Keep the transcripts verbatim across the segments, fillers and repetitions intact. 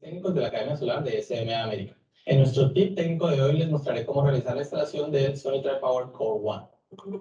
técnicos de la Academia Solar de S M A América. En nuestro tip técnico de hoy les mostraré cómo realizar la instalación del Sony Tri-Power Core One.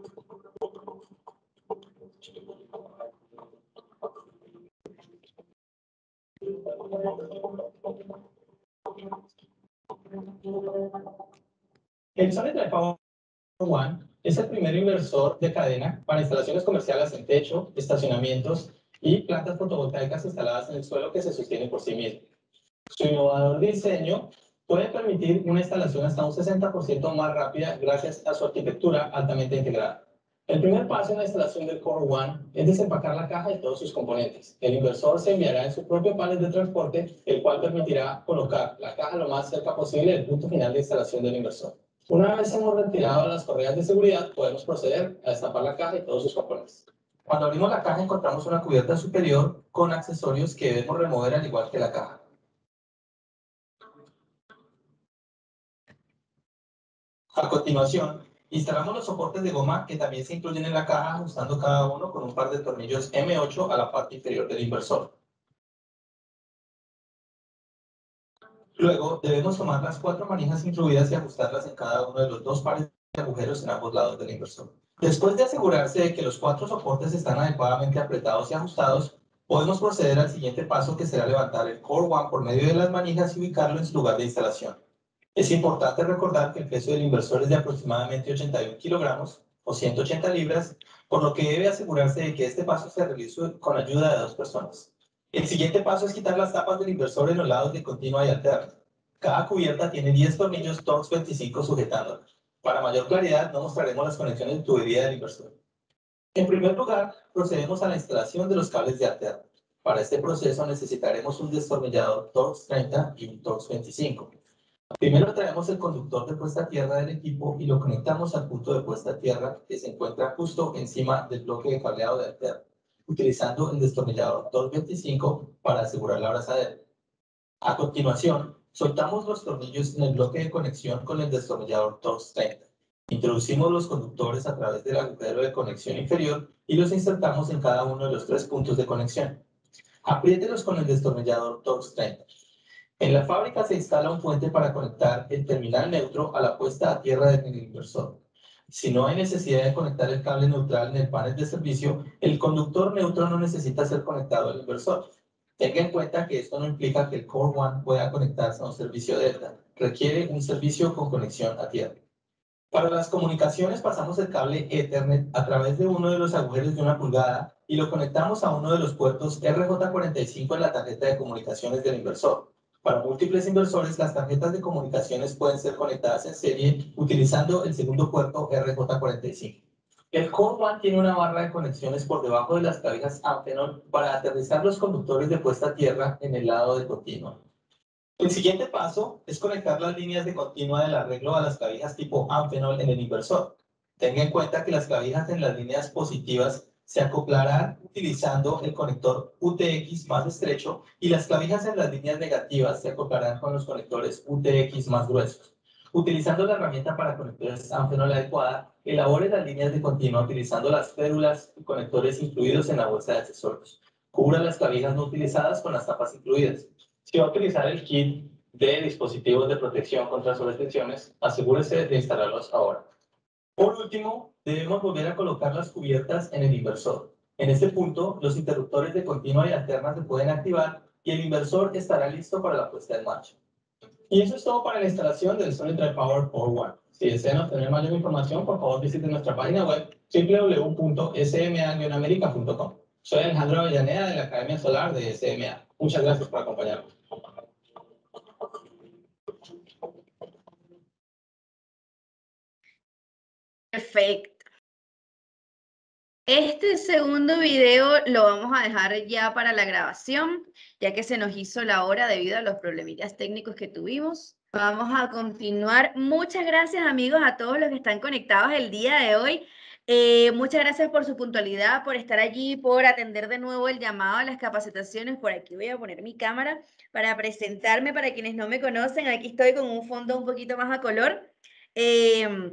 El Sony Tri-Power One es el primer inversor de cadena para instalaciones comerciales en techo, estacionamientos y plantas fotovoltaicas instaladas en el suelo que se sostienen por sí mismo. Su innovador diseño puede permitir una instalación hasta un sesenta por ciento más rápida gracias a su arquitectura altamente integrada. El primer paso en la instalación del Core One es desempacar la caja y todos sus componentes. El inversor se enviará en su propio panel de transporte, el cual permitirá colocar la caja lo más cerca posible del punto final de instalación del inversor. Una vez hemos retirado las correas de seguridad, podemos proceder a destapar la caja y todos sus componentes. Cuando abrimos la caja encontramos una cubierta superior con accesorios que debemos remover al igual que la caja. A continuación, instalamos los soportes de goma que también se incluyen en la caja, ajustando cada uno con un par de tornillos M ocho a la parte inferior del inversor. Luego, debemos tomar las cuatro manijas incluidas y ajustarlas en cada uno de los dos pares de agujeros en ambos lados del inversor. Después de asegurarse de que los cuatro soportes están adecuadamente apretados y ajustados, podemos proceder al siguiente paso, que será levantar el Core One por medio de las manijas y ubicarlo en su lugar de instalación. Es importante recordar que el peso del inversor es de aproximadamente ochenta y un kilogramos o ciento ochenta libras, por lo que debe asegurarse de que este paso se realice con ayuda de dos personas. El siguiente paso es quitar las tapas del inversor en los lados de continua y alterna. Cada cubierta tiene diez tornillos Torx veinticinco sujetándola. Para mayor claridad, no mostraremos las conexiones de tubería del inversor. En primer lugar, procedemos a la instalación de los cables de alterna. Para este proceso necesitaremos un destornillador Torx treinta y un Torx veinticinco. Primero traemos el conductor de puesta a tierra del equipo y lo conectamos al punto de puesta a tierra que se encuentra justo encima del bloque de cableado de alterna, utilizando el destornillador Torx veinticinco para asegurar la abrazadera. A continuación, soltamos los tornillos en el bloque de conexión con el destornillador Torx treinta. Introducimos los conductores a través del agujero de conexión inferior y los insertamos en cada uno de los tres puntos de conexión. Apriételos con el destornillador Torx treinta. En la fábrica se instala un puente para conectar el terminal neutro a la puesta a tierra del inversor. Si no hay necesidad de conectar el cable neutral en el panel de servicio, el conductor neutro no necesita ser conectado al inversor. Tenga en cuenta que esto no implica que el Core One pueda conectarse a un servicio Delta. Requiere un servicio con conexión a tierra. Para las comunicaciones pasamos el cable Ethernet a través de uno de los agujeros de una pulgada y lo conectamos a uno de los puertos R J cuarenta y cinco en la tarjeta de comunicaciones del inversor. Para múltiples inversores, las tarjetas de comunicaciones pueden ser conectadas en serie utilizando el segundo puerto R J cuarenta y cinco. El Core One tiene una barra de conexiones por debajo de las clavijas Amphenol para aterrizar los conductores de puesta a tierra en el lado de continua. El siguiente paso es conectar las líneas de continua del arreglo a las clavijas tipo Amphenol en el inversor. Tenga en cuenta que las clavijas en las líneas positivas se acoplarán utilizando el conector U T X más estrecho y las clavijas en las líneas negativas se acoplarán con los conectores U T X más gruesos. Utilizando la herramienta para conectores Amphenol adecuada, elabore las líneas de continua utilizando las férulas y conectores incluidos en la bolsa de accesorios. Cubra las clavijas no utilizadas con las tapas incluidas. Si va a utilizar el kit de dispositivos de protección contra sobretensiones, asegúrese de instalarlos ahora. Por último, debemos volver a colocar las cubiertas en el inversor. En este punto, los interruptores de continua y alterna se pueden activar y el inversor estará listo para la puesta en marcha. Y eso es todo para la instalación del Sony Tri-Power Core One. Si desean obtener mayor información, por favor visiten nuestra página web w w w punto s m a guion america punto com. Soy Alejandro Avellaneda de la Academia Solar de S M A. Muchas gracias por acompañarnos. Perfecto. Este segundo video lo vamos a dejar ya para la grabación, ya que se nos hizo la hora debido a los problemitas técnicos que tuvimos. Vamos a continuar. Muchas gracias, amigos, a todos los que están conectados el día de hoy. Eh, muchas gracias por su puntualidad, por estar allí, por atender de nuevo el llamado a las capacitaciones. Por aquí voy a poner mi cámara para presentarme para quienes no me conocen. Aquí estoy con un fondo un poquito más a color. Eh,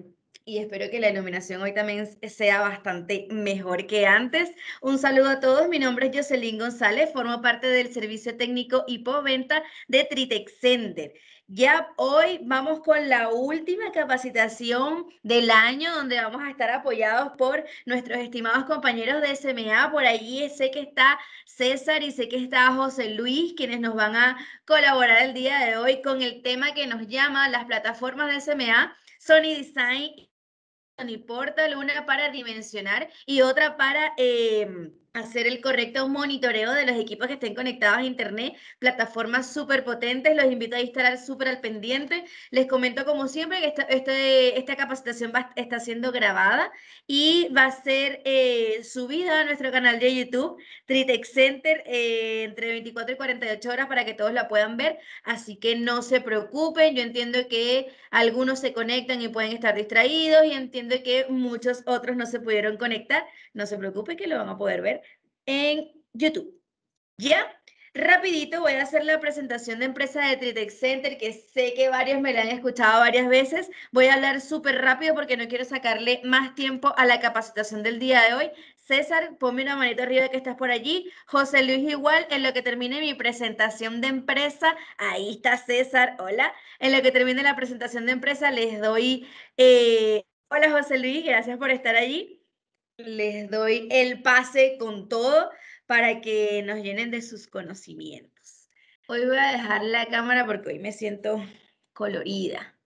y espero que la iluminación hoy también sea bastante mejor que antes. Un saludo a todos, mi nombre es Jocelyn González, formo parte del servicio técnico y postventa de Tritec Center. Ya hoy vamos con la última capacitación del año, donde vamos a estar apoyados por nuestros estimados compañeros de S M A. Por allí sé que está César y sé que está José Luis, quienes nos van a colaborar el día de hoy con el tema que nos llama las plataformas de S M A, Sony Design Sony Portal, una para dimensionar y otra para eh, hacer el correcto monitoreo de los equipos que estén conectados a internet, plataformas súper potentes. Los invito a estar súper al pendiente. Les comento como siempre que esta, este, esta capacitación va, está siendo grabada y va a ser eh, subida a nuestro canal de YouTube, Tritec Center, eh, entre veinticuatro y cuarenta y ocho horas para que todos la puedan ver. Así que no se preocupen, yo entiendo que algunos se conectan y pueden estar distraídos y entiendo que muchos otros no se pudieron conectar. No se preocupen que lo van a poder ver en YouTube. ¿Ya? Rapidito voy a hacer la presentación de empresa de Tritec Center, que sé que varios me la han escuchado varias veces. Voy a hablar súper rápido porque no quiero sacarle más tiempo a la capacitación del día de hoy. César, ponme una manito arriba que estás por allí. José Luis igual, en lo que termine mi presentación de empresa. Ahí está César, hola. En lo que termine la presentación de empresa les doy... Eh... Hola José Luis, gracias por estar allí. Les doy el pase con todo para que nos llenen de sus conocimientos. Hoy voy a dejar la cámara porque hoy me siento colorida.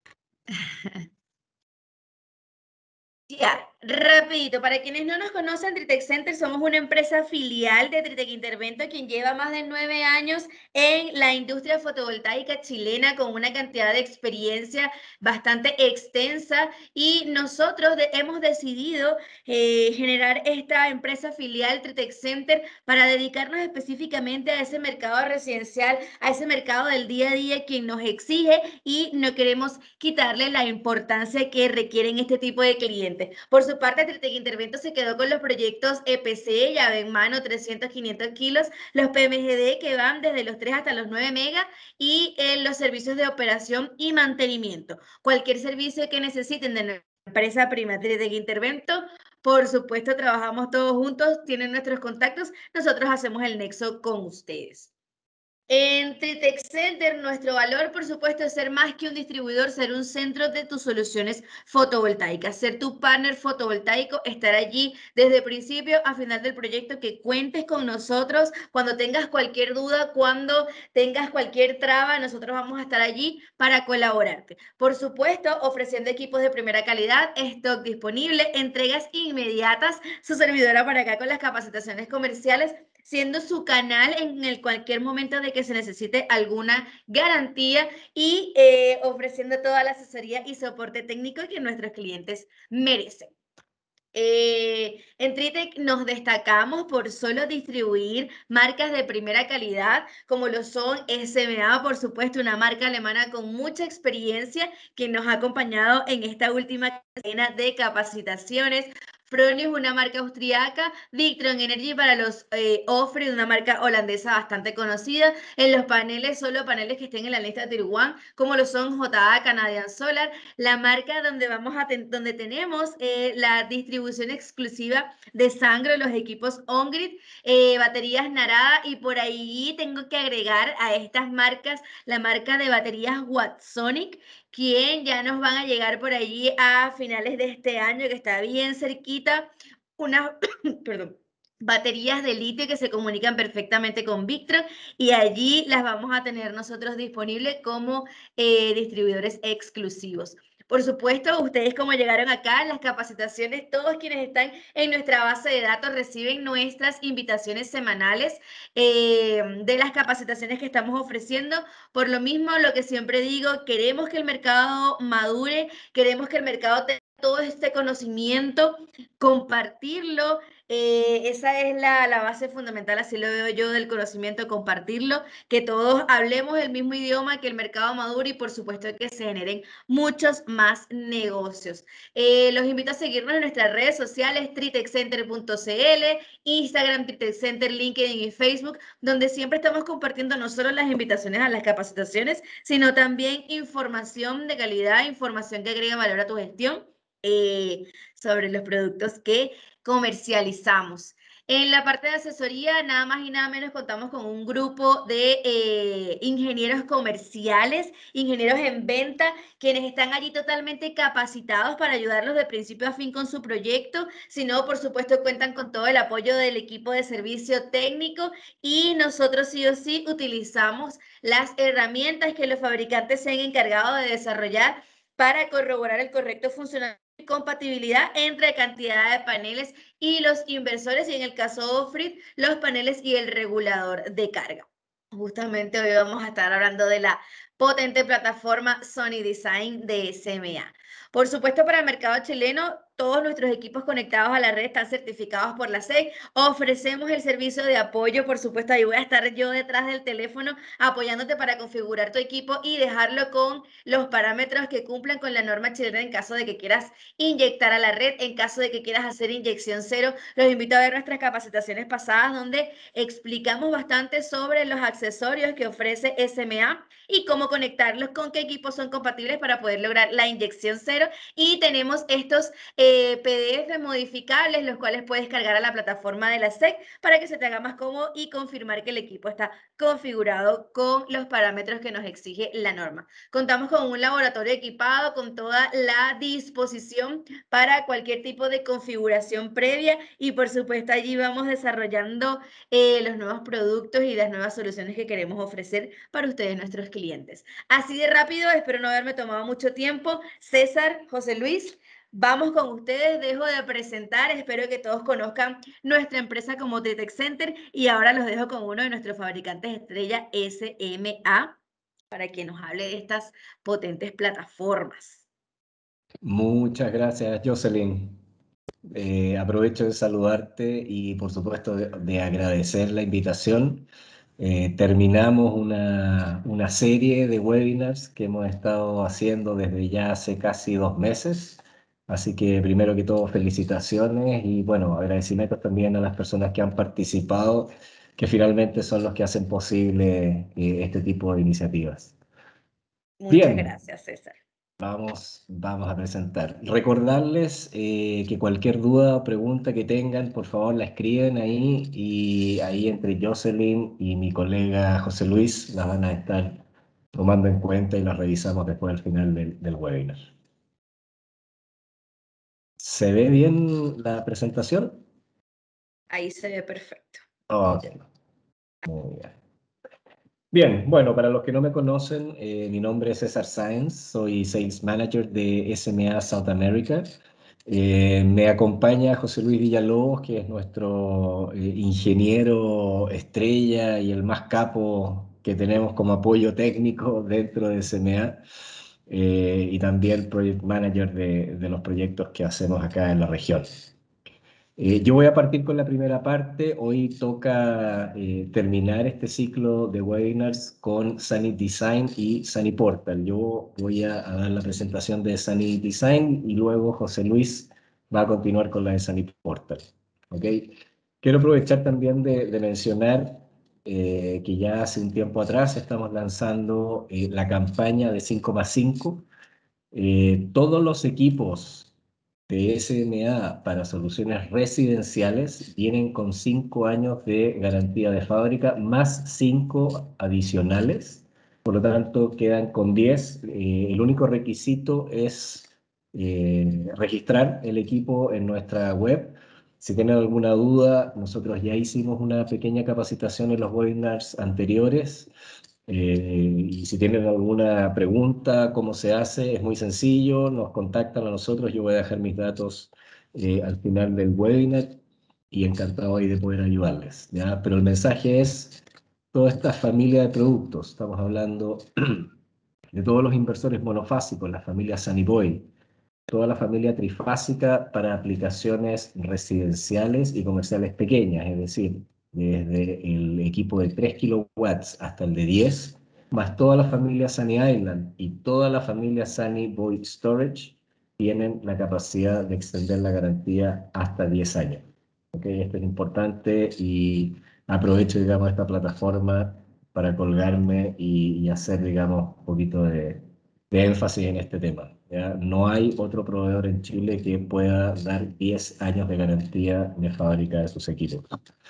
Ya, rapidito, para quienes no nos conocen, Tritec Center somos una empresa filial de Tritec Intervento, quien lleva más de nueve años en la industria fotovoltaica chilena con una cantidad de experiencia bastante extensa y nosotros de, hemos decidido eh, generar esta empresa filial Tritec Center para dedicarnos específicamente a ese mercado residencial, a ese mercado del día a día quien nos exige y no queremos quitarle la importancia que requieren este tipo de clientes. Por su parte, Tritec Intervento se quedó con los proyectos E P C, llave en mano, trescientos, quinientos kilos, los P M G D que van desde los tres hasta los nueve megas y eh, los servicios de operación y mantenimiento. Cualquier servicio que necesiten de nuestra empresa prima Tritec Intervento, por supuesto, trabajamos todos juntos, tienen nuestros contactos, nosotros hacemos el nexo con ustedes. En Tritec Center, nuestro valor, por supuesto, es ser más que un distribuidor, ser un centro de tus soluciones fotovoltaicas, ser tu partner fotovoltaico, estar allí desde el principio a final del proyecto, que cuentes con nosotros cuando tengas cualquier duda, cuando tengas cualquier traba, nosotros vamos a estar allí para colaborarte. Por supuesto, ofreciendo equipos de primera calidad, stock disponible, entregas inmediatas, su servidora para acá con las capacitaciones comerciales, siendo su canal en el cualquier momento de que se necesite alguna garantía y eh, ofreciendo toda la asesoría y soporte técnico que nuestros clientes merecen. Eh, en Tritec nos destacamos por solo distribuir marcas de primera calidad, como lo son S M A, por supuesto, una marca alemana con mucha experiencia que nos ha acompañado en esta última cadena de capacitaciones. Fronius, una marca austriaca, Victron Energy para los eh, Ofre, una marca holandesa bastante conocida. En los paneles, solo paneles que estén en la lista Tier uno, como lo son J A, Canadian Solar, la marca donde, vamos a ten donde tenemos eh, la distribución exclusiva de Sangro, los equipos OnGrid, eh, baterías Narada, y por ahí tengo que agregar a estas marcas la marca de baterías Watsonic, quien ya nos van a llegar por allí a finales de este año, que está bien cerquita, una, perdón, baterías de litio que se comunican perfectamente con Victron y allí las vamos a tener nosotros disponibles como eh, distribuidores exclusivos. Por supuesto, ustedes como llegaron acá, las capacitaciones, todos quienes están en nuestra base de datos reciben nuestras invitaciones semanales eh, de las capacitaciones que estamos ofreciendo. Por lo mismo, lo que siempre digo, queremos que el mercado madure, queremos que el mercado tenga todo este conocimiento, compartirlo. Eh, esa es la, la base fundamental, así lo veo yo, del conocimiento, compartirlo, que todos hablemos el mismo idioma, que el mercado madure y por supuesto que se generen muchos más negocios. Eh, los invito a seguirnos en nuestras redes sociales, tritec center punto c l, Instagram, Tritec Center, LinkedIn y Facebook, donde siempre estamos compartiendo no solo las invitaciones a las capacitaciones, sino también información de calidad, información que agrega valor a tu gestión. eh, sobre los productos que comercializamos. En la parte de asesoría, nada más y nada menos, contamos con un grupo de eh, ingenieros comerciales, ingenieros en venta, quienes están allí totalmente capacitados para ayudarlos de principio a fin con su proyecto. Si no, por supuesto, cuentan con todo el apoyo del equipo de servicio técnico y nosotros sí o sí utilizamos las herramientas que los fabricantes se han encargado de desarrollar para corroborar el correcto funcionamiento y compatibilidad entre cantidad de paneles y los inversores, y en el caso de Ofrit, los paneles y el regulador de carga. Justamente hoy vamos a estar hablando de la potente plataforma Sony Design de S M A. Por supuesto, para el mercado chileno, todos nuestros equipos conectados a la red están certificados por la S E C. Ofrecemos el servicio de apoyo, por supuesto, ahí voy a estar yo detrás del teléfono apoyándote para configurar tu equipo y dejarlo con los parámetros que cumplan con la norma chilena en caso de que quieras inyectar a la red, en caso de que quieras hacer inyección cero. Los invito a ver nuestras capacitaciones pasadas donde explicamos bastante sobre los accesorios que ofrece S M A y cómo conectarlos, con qué equipos son compatibles para poder lograr la inyección cero. Y tenemos estos eh, P D F modificables, los cuales puedes cargar a la plataforma de la S E C para que se te haga más cómodo y confirmar que el equipo está configurado con los parámetros que nos exige la norma. Contamos con un laboratorio equipado con toda la disposición para cualquier tipo de configuración previa y por supuesto allí vamos desarrollando eh, los nuevos productos y las nuevas soluciones que queremos ofrecer para ustedes, nuestros clientes. Así de rápido, espero no haberme tomado mucho tiempo. César, José Luis, vamos con ustedes, dejo de presentar, espero que todos conozcan nuestra empresa como T-Tech Center y ahora los dejo con uno de nuestros fabricantes estrella, S M A, para que nos hable de estas potentes plataformas. Muchas gracias, Jocelyn. Eh, aprovecho de saludarte y por supuesto de, de agradecer la invitación. Eh, terminamos una, una serie de webinars que hemos estado haciendo desde ya hace casi dos meses. Así que primero que todo, felicitaciones y bueno, agradecimientos también a las personas que han participado, que finalmente son los que hacen posible eh, este tipo de iniciativas. Muchas Bien. gracias, César. Vamos, vamos a presentar. Recordarles eh, que cualquier duda o pregunta que tengan, por favor la escriben ahí y ahí entre Jocelyn y mi colega José Luis las van a estar tomando en cuenta y las revisamos después al final del, del webinar. ¿Se ve bien la presentación? Ahí se ve perfecto. Ok, muy bien. Bien, bueno, para los que no me conocen, eh, mi nombre es César Sáenz, soy Sales Manager de S M A South America. Eh, me acompaña José Luis Villalobos, que es nuestro eh, ingeniero estrella y el más capo que tenemos como apoyo técnico dentro de S M A, eh, y también Project Manager de, de los proyectos que hacemos acá en la región. Eh, yo voy a partir con la primera parte. Hoy toca eh, terminar este ciclo de webinars con Sunny Design y Sunny Portal. Yo voy a, a dar la presentación de Sunny Design y luego José Luis va a continuar con la de Sunny Portal. ¿Okay? Quiero aprovechar también de, de mencionar eh, que ya hace un tiempo atrás estamos lanzando eh, la campaña de cinco más cinco. Eh, todos los equipos de S M A para soluciones residenciales vienen con cinco años de garantía de fábrica, más cinco adicionales. Por lo tanto, quedan con diez. Eh, el único requisito es eh, registrar el equipo en nuestra web. Si tienen alguna duda, nosotros ya hicimos una pequeña capacitación en los webinars anteriores. Eh, y si tienen alguna pregunta, cómo se hace, es muy sencillo, nos contactan a nosotros, yo voy a dejar mis datos eh, al final del webinar y encantado ahí de poder ayudarles, ¿ya? Pero el mensaje es toda esta familia de productos, estamos hablando de todos los inversores monofásicos, la familia Sunny Boy, toda la familia trifásica para aplicaciones residenciales y comerciales pequeñas, es decir, desde el equipo de tres kilowatts hasta el de diez, más toda la familia Sunny Island y toda la familia Sunny Boy Storage tienen la capacidad de extender la garantía hasta diez años. ¿Okay? Esto es importante y aprovecho, digamos, esta plataforma para colgarme y, y hacer, digamos, un poquito de, de énfasis en este tema. ¿ya? No hay otro proveedor en Chile que pueda dar diez años de garantía de fábrica de sus equipos.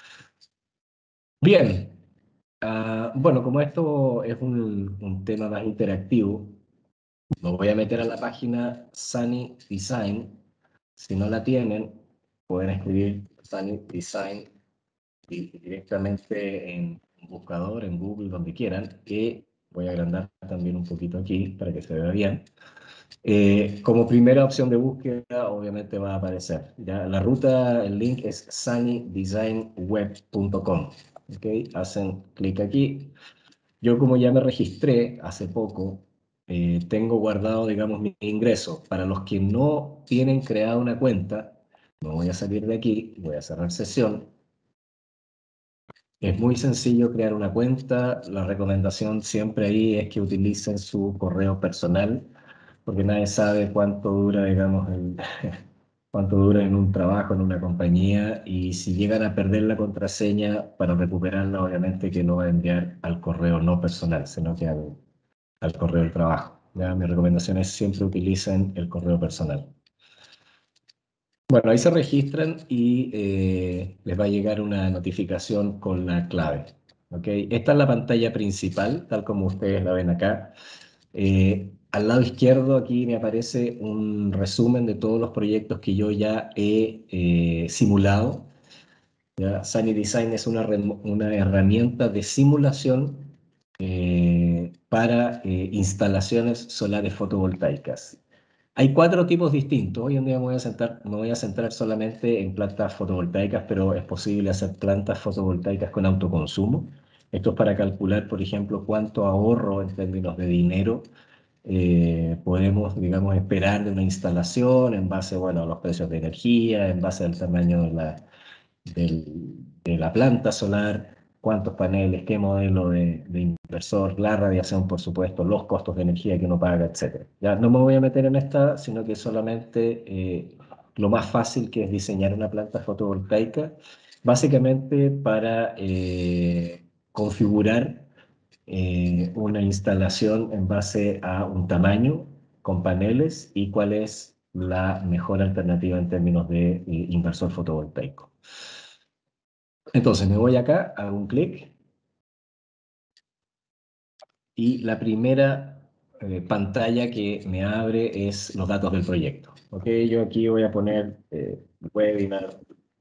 Bien, uh, bueno, como esto es un, un tema más interactivo, me voy a meter a la página Sunny Design. Si no la tienen, pueden escribir Sunny Design directamente en un buscador, en Google, donde quieran, que voy a agrandar también un poquito aquí para que se vea bien. Eh, como primera opción de búsqueda, obviamente va a aparecer. ¿Ya? La ruta, el link es sunny design web punto com. ¿Okay? Hacen clic aquí. Yo como ya me registré hace poco, eh, tengo guardado, digamos, mi ingreso. Para los que no tienen creada una cuenta, me voy a salir de aquí, voy a cerrar sesión. Es muy sencillo crear una cuenta. La recomendación siempre ahí es que utilicen su correo personal, porque nadie sabe cuánto dura, digamos, el, cuánto dura en un trabajo, en una compañía, y si llegan a perder la contraseña, para recuperarla, obviamente que no va a enviar al correo no personal, sino que al, al correo del trabajo. ¿Ya? Mi recomendación es siempre utilicen el correo personal. Bueno, ahí se registran y eh, les va a llegar una notificación con la clave. ¿Okay? Esta es la pantalla principal, tal como ustedes la ven acá. Eh, al lado izquierdo aquí me aparece un resumen de todos los proyectos que yo ya he eh, simulado. ¿Ya? Sunny Design es una, una herramienta de simulación eh, para eh, instalaciones solares fotovoltaicas. Hay cuatro tipos distintos. Hoy en día me voy a centrar, me voy a centrar solamente en plantas fotovoltaicas, pero es posible hacer plantas fotovoltaicas con autoconsumo. Esto es para calcular, por ejemplo, cuánto ahorro en términos de dinero eh, podemos, digamos, esperar de una instalación en base, bueno, a los precios de energía, en base al tamaño de la, del, de la planta solar, cuántos paneles, qué modelo de, de inversor, la radiación, por supuesto, los costos de energía que uno paga, etcétera. Ya no me voy a meter en esta, sino que solamente eh, lo más fácil, que es diseñar una planta fotovoltaica, básicamente para eh, configurar eh, una instalación en base a un tamaño con paneles y cuál es la mejor alternativa en términos de eh, inversor fotovoltaico. Entonces me voy acá, hago un clic y la primera eh, pantalla que me abre es los datos del proyecto. Ok, yo aquí voy a poner eh, webinar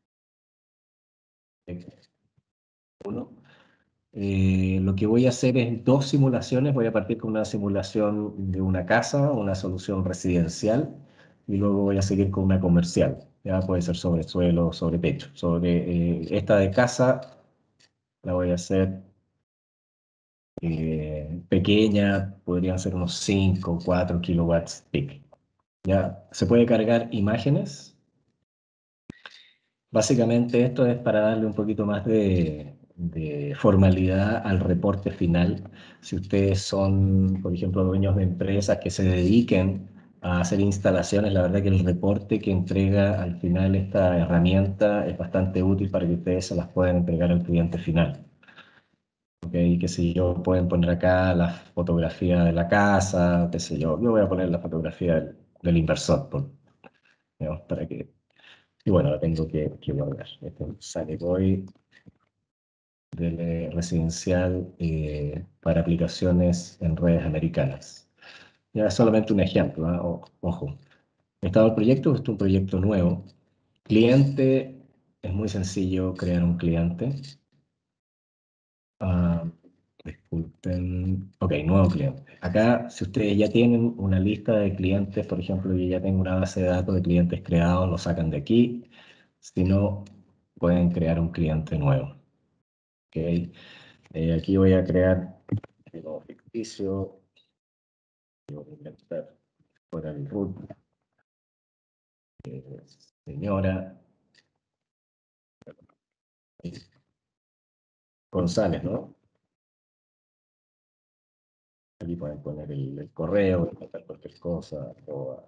uno. Eh, lo que voy a hacer es dos simulaciones. Voy a partir con una simulación de una casa, una solución residencial, y luego voy a seguir con una comercial. Ya puede ser sobre suelo, sobre techo. Sobre eh, esta de casa la voy a hacer eh, pequeña, podrían ser unos cinco o cuatro kilowatts peak. Ya se puede cargar imágenes. Básicamente esto es para darle un poquito más de, de formalidad al reporte final. Si ustedes son, por ejemplo, dueños de empresas que se dediquen a hacer instalaciones, la verdad que el reporte que entrega al final esta herramienta es bastante útil para que ustedes se las puedan entregar al cliente final. ¿Ok? Qué sé yo, pueden poner acá la fotografía de la casa, qué sé yo. Yo voy a poner la fotografía del, del inversor, por, digamos, para que... Y bueno, la tengo que, que guardar. Este sale hoy del eh, residencial eh, para aplicaciones en redes americanas. Ya es solamente un ejemplo, ¿eh? O, ojo. Estado del proyecto, este es un proyecto nuevo. Cliente, es muy sencillo crear un cliente. Ah, disculpen. Ok, nuevo cliente. Acá, si ustedes ya tienen una lista de clientes, por ejemplo, yo ya tengo una base de datos de clientes creados, lo sacan de aquí. Si no, pueden crear un cliente nuevo. Okay. Eh, aquí voy a crear un nuevo ficticio. Voy a inventar fuera el root. Eh, señora González, ¿no? Aquí pueden poner el, el correo, inventar cualquier cosa, o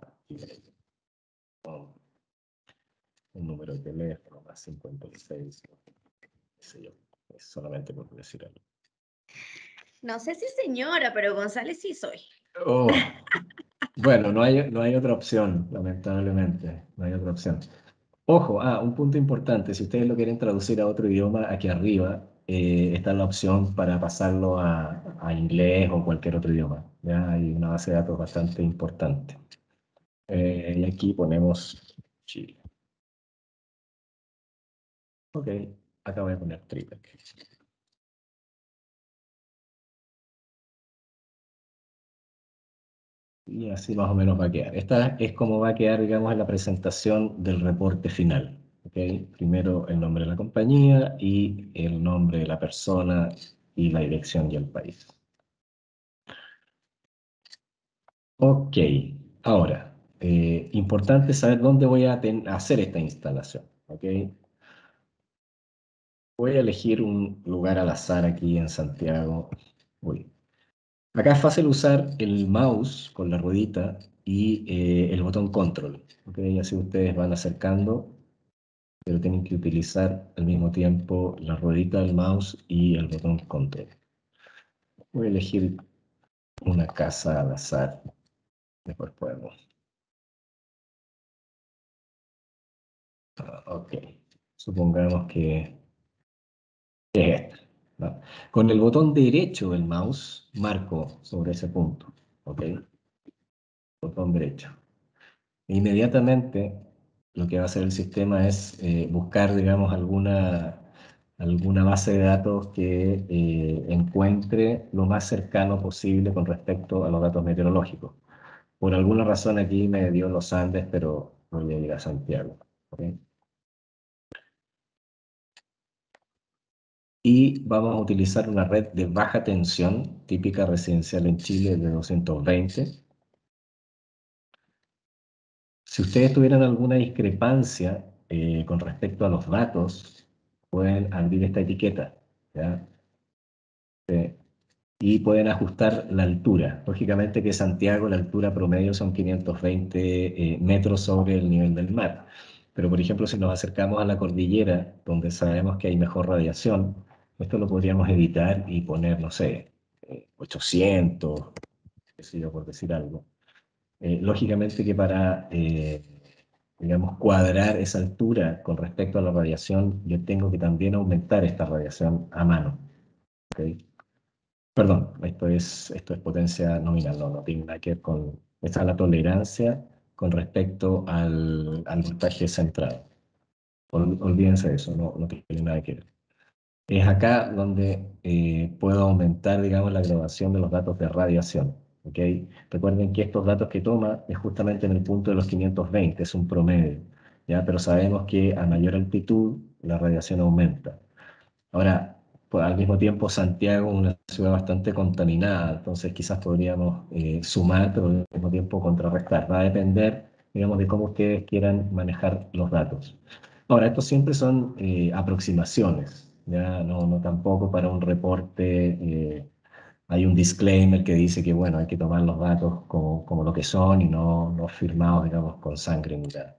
un número de teléfono, más cincuenta y seis, qué sé yo. Es solamente por decir algo. No sé si señora, pero González sí soy. Oh, Bueno, no hay, no hay otra opción, lamentablemente. No hay otra opción. Ojo, ah, un punto importante. Si ustedes lo quieren traducir a otro idioma, aquí arriba eh, está la opción para pasarlo a, a inglés o cualquier otro idioma. Ya hay una base de datos bastante importante. Eh, y aquí ponemos Chile. Ok, acá voy a poner Trípec. Y así más o menos va a quedar. Esta es como va a quedar, digamos, en la presentación del reporte final. ¿Okay? Primero el nombre de la compañía y el nombre de la persona y la dirección y el país. Ok, ahora, eh, importante saber dónde voy a hacer esta instalación. ¿Ok? Voy a elegir un lugar al azar aquí en Santiago. Uy. Acá es fácil usar el mouse con la ruedita y eh, el botón control. ¿Ok? Así ustedes van acercando, pero tienen que utilizar al mismo tiempo la ruedita del mouse y el botón control. Voy a elegir una casa al azar. Después podemos. Ah, ok. Supongamos que es esta, ¿no? Con el botón derecho del mouse marco sobre ese punto. ¿Ok? Botón derecho. E inmediatamente lo que va a hacer el sistema es eh, buscar, digamos, alguna, alguna base de datos que eh, encuentre lo más cercano posible con respecto a los datos meteorológicos. Por alguna razón aquí me dio los Andes, pero voy a ir a Santiago. ¿Okay? Y vamos a utilizar una red de baja tensión, típica residencial en Chile de doscientos veinte. Si ustedes tuvieran alguna discrepancia eh, con respecto a los datos, pueden abrir esta etiqueta, ¿ya? Eh, y pueden ajustar la altura. Lógicamente que Santiago, la altura promedio son quinientos veinte eh, metros sobre el nivel del mar. Pero, por ejemplo, si nos acercamos a la cordillera, donde sabemos que hay mejor radiación, esto lo podríamos editar y poner, no sé, eh, ochocientos, qué sé yo, por decir algo. Eh, lógicamente que para, eh, digamos, cuadrar esa altura con respecto a la radiación, yo tengo que también aumentar esta radiación a mano. ¿Okay? Perdón, esto es, esto es potencia nominal, no, no tiene nada que ver con, esta es la tolerancia con respecto al, al voltaje centrado. Ol, olvídense de eso, no, no tiene nada que ver. Es acá donde eh, puedo aumentar, digamos, la graduación de los datos de radiación. ¿Okay? Recuerden que estos datos que toma es justamente en el punto de los quinientos veinte, es un promedio, ¿ya? Pero sabemos que a mayor altitud la radiación aumenta. Ahora, pues, al mismo tiempo Santiago es una ciudad bastante contaminada, entonces quizás podríamos eh, sumar, pero al mismo tiempo contrarrestar. Va a depender, digamos, de cómo ustedes quieran manejar los datos. Ahora, estos siempre son eh, aproximaciones, ya no, no tampoco para un reporte. Eh, hay un disclaimer que dice que, bueno, hay que tomar los datos como, como lo que son y no, no firmados, digamos, con sangre ni nada.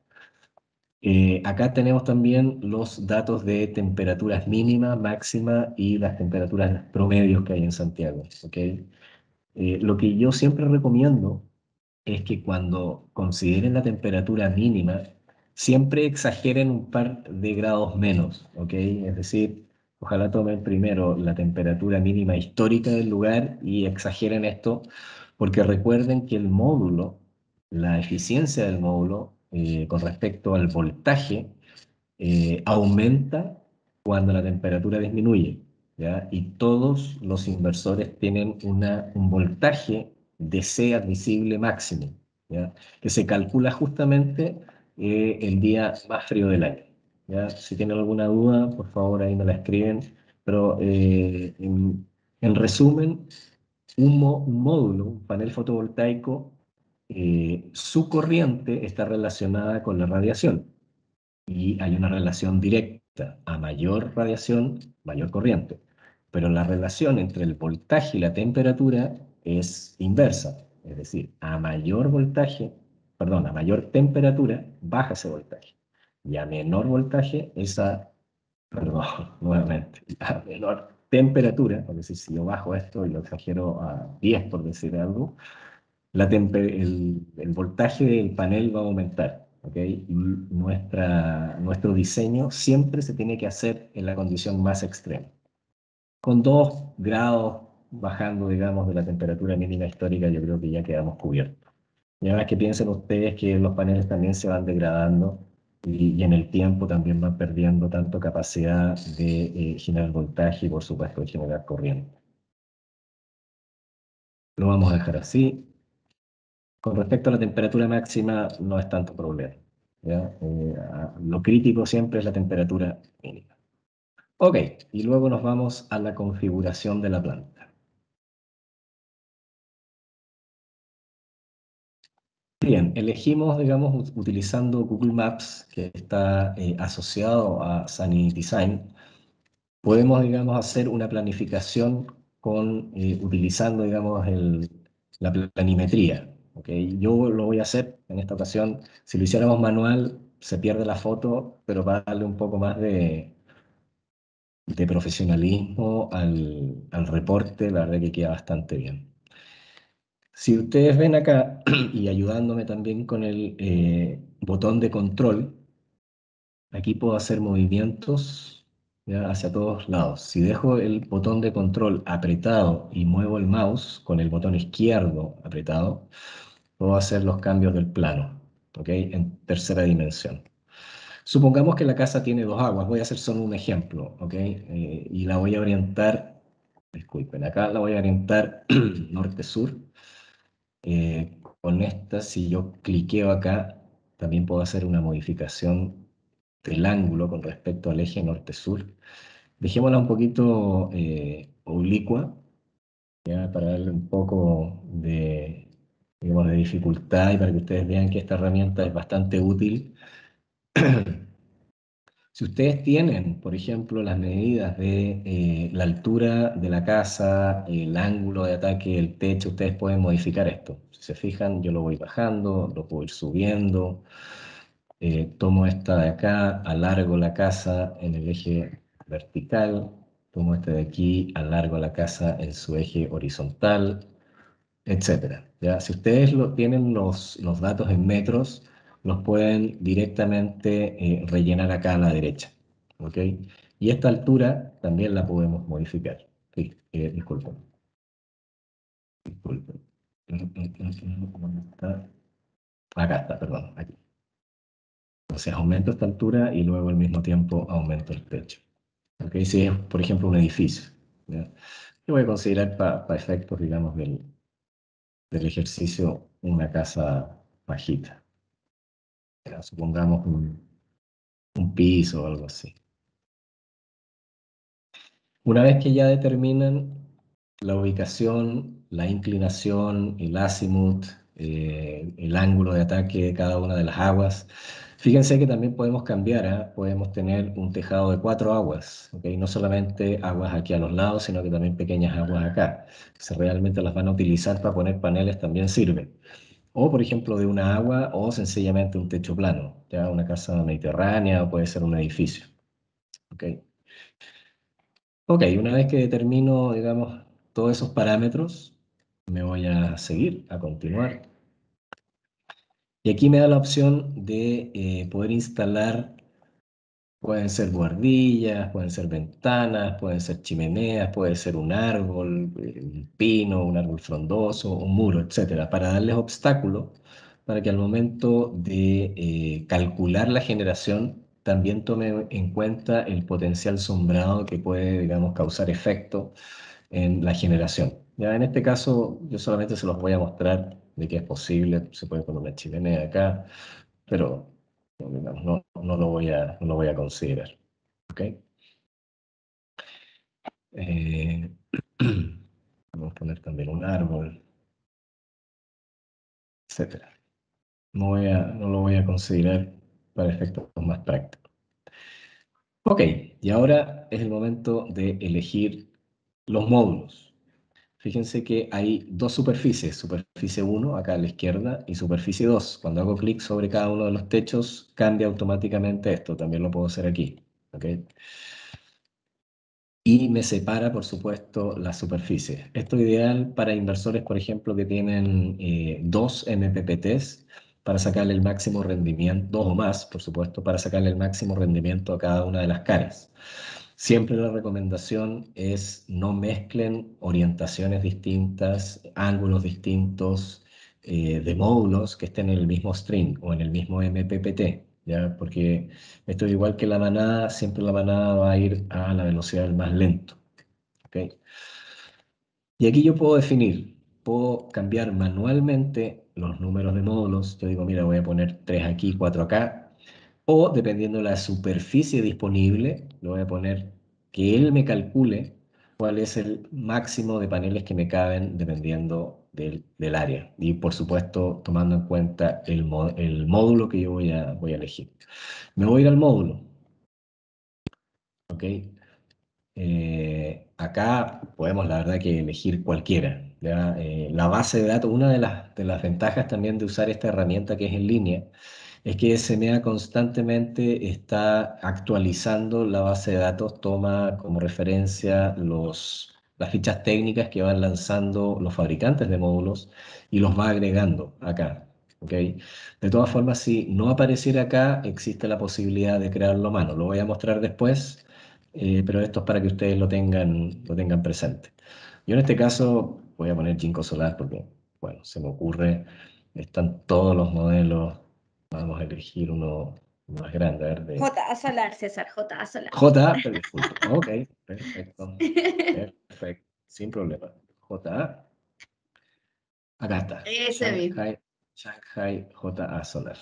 Eh, acá tenemos también los datos de temperaturas mínima, máxima y las temperaturas promedios que hay en Santiago. ¿Okay? Eh, lo que yo siempre recomiendo es que cuando consideren la temperatura mínima, siempre exageren un par de grados menos. ¿Okay? Es decir, ojalá tomen primero la temperatura mínima histórica del lugar y exageren esto, porque recuerden que el módulo, la eficiencia del módulo eh, con respecto al voltaje, eh, aumenta cuando la temperatura disminuye, ¿ya? Y todos los inversores tienen una, un voltaje D C admisible máximo, ¿ya? Que se calcula justamente eh, el día más frío del año, ¿ya? Si tienen alguna duda, por favor ahí me la escriben, pero eh, en, en resumen, un, mo- un módulo, un panel fotovoltaico, eh, su corriente está relacionada con la radiación y hay una relación directa. A mayor radiación, mayor corriente. Pero la relación entre el voltaje y la temperatura es inversa. Es decir, a mayor voltaje, perdón, a mayor temperatura, baja ese voltaje. Y a menor voltaje, esa, perdón, nuevamente, a menor temperatura, es decir, si yo bajo esto y lo exagero a diez por decir algo, la tempe- el, el voltaje del panel va a aumentar, ¿ok? Y nuestra, nuestro diseño siempre se tiene que hacer en la condición más extrema. Con dos grados bajando, digamos, de la temperatura mínima histórica, yo creo que ya quedamos cubiertos. Y además que piensen ustedes que los paneles también se van degradando y, y en el tiempo también van perdiendo tanto capacidad de eh, generar voltaje y por supuesto de generar corriente. Lo vamos a dejar así. Con respecto a la temperatura máxima, no es tanto problema, ¿ya? Eh, a- lo crítico siempre es la temperatura mínima. Ok, y luego nos vamos a la configuración de la planta. Bien, elegimos, digamos, ut- utilizando Google Maps, que está eh, asociado a Sunny Design, podemos, digamos, hacer una planificación con, eh, utilizando, digamos, el- la planimetría. ¿Ok? Yo lo voy a hacer en esta ocasión. Si lo hiciéramos manual, se pierde la foto, pero para darle un poco más de, de profesionalismo al, al reporte, la verdad que queda bastante bien. Si ustedes ven acá, y ayudándome también con el eh, botón de control, aquí puedo hacer movimientos, ¿ya? Hacia todos lados. Si dejo el botón de control apretado y muevo el mouse con el botón izquierdo apretado, puedo hacer los cambios del plano, ¿ok? En tercera dimensión. Supongamos que la casa tiene dos aguas, voy a hacer solo un ejemplo, ¿ok? Eh, y la voy a orientar, disculpen, acá la voy a orientar norte-sur. Eh, con esta, si yo cliqueo acá, también puedo hacer una modificación del ángulo con respecto al eje norte-sur. Dejémosla un poquito eh, oblicua, ¿ya? Para darle un poco de, digamos, de dificultad y para que ustedes vean que esta herramienta es bastante útil. Si ustedes tienen, por ejemplo, las medidas de eh, la altura de la casa, el ángulo de ataque del techo, ustedes pueden modificar esto. Si se fijan, yo lo voy bajando, lo puedo ir subiendo. Eh, tomo esta de acá, alargo la casa en el eje vertical. Tomo este de aquí, alargo la casa en su eje horizontal, etcétera. ¿Ya? Si ustedes lo, tienen los, los datos en metros, los pueden directamente eh, rellenar acá a la derecha. ¿Ok? Y esta altura también la podemos modificar. Sí, eh, disculpen. Disculpen. ¿Dónde está? Acá está, perdón, aquí. Entonces aumento esta altura y luego al mismo tiempo aumento el techo. ¿Ok? Si es, por ejemplo, un edificio. ¿Ya? Yo voy a considerar para efectos, digamos, del, del ejercicio una casa bajita. Ya, supongamos un, un piso o algo así. Una vez que ya determinan la ubicación, la inclinación, el azimut, eh, el ángulo de ataque de cada una de las aguas, fíjense que también podemos cambiar, ¿eh? Podemos tener un tejado de cuatro aguas, ¿okay? No solamente aguas aquí a los lados, sino que también pequeñas aguas acá. Si realmente las van a utilizar para poner paneles, también sirven. O, por ejemplo, de una agua o sencillamente un techo plano, ya una casa mediterránea o puede ser un edificio. ¿Ok? Ok, una vez que determino, digamos, todos esos parámetros, me voy a seguir, a continuar. Y aquí me da la opción de eh, poder instalar, pueden ser buhardillas, pueden ser ventanas, pueden ser chimeneas, puede ser un árbol, eh, un pino, un árbol frondoso, un muro, etcétera, para darles obstáculos, para que al momento de eh, calcular la generación también tome en cuenta el potencial sombrado que puede, digamos, causar efecto en la generación. Ya en este caso, yo solamente se los voy a mostrar de que es posible, se puede poner una chimenea acá, pero digamos, no, no lo voy a, no lo voy a considerar. ¿Ok? Eh, vamos a poner también un árbol, etcétera. No, voy a, no lo voy a considerar para efectos más prácticos. Ok, y ahora es el momento de elegir los módulos. Fíjense que hay dos superficies, superficie uno acá a la izquierda y superficie dos. Cuando hago clic sobre cada uno de los techos, cambia automáticamente esto. También lo puedo hacer aquí. ¿Okay? y me separa, por supuesto, la superficie. Esto es ideal para inversores, por ejemplo, que tienen eh, dos M P P Ts para sacarle el máximo rendimiento, dos o más, por supuesto, para sacarle el máximo rendimiento a cada una de las caras. Siempre la recomendación es no mezclen orientaciones distintas, ángulos distintos eh, de módulos que estén en el mismo string o en el mismo M P P T, ¿ya? Porque esto es igual que la manada, siempre la manada va a ir a la velocidad del más lento, ¿ok? Y aquí yo puedo definir, puedo cambiar manualmente los números de módulos. Yo digo, mira, voy a poner tres aquí, cuatro acá, o dependiendo de la superficie disponible, le voy a poner que él me calcule cuál es el máximo de paneles que me caben dependiendo del, del área. Y por supuesto, tomando en cuenta el, mo- el módulo que yo voy a, voy a elegir. Me voy a ir al módulo. ¿Ok? Eh, acá podemos, la verdad, que elegir cualquiera. ¿Ya? Eh, la base de datos, una de las, de las ventajas también de usar esta herramienta que es en línea, es que S M A constantemente está actualizando la base de datos, toma como referencia los, las fichas técnicas que van lanzando los fabricantes de módulos y los va agregando acá. ¿Ok? De todas formas, si no apareciera acá, existe la posibilidad de crearlo a mano. Lo voy a mostrar después, eh, pero esto es para que ustedes lo tengan, lo tengan presente. Yo en este caso voy a poner Ginkgo Solar porque, bueno, se me ocurre, están todos los modelos. Vamos a elegir uno más grande, a ver, de J A Solar, César, J A Solar. J A, pero disculpe. Ok, perfecto, perfecto, sin problema. J A, acá está. Ese mismo. Shanghai, Shanghai J A Solar.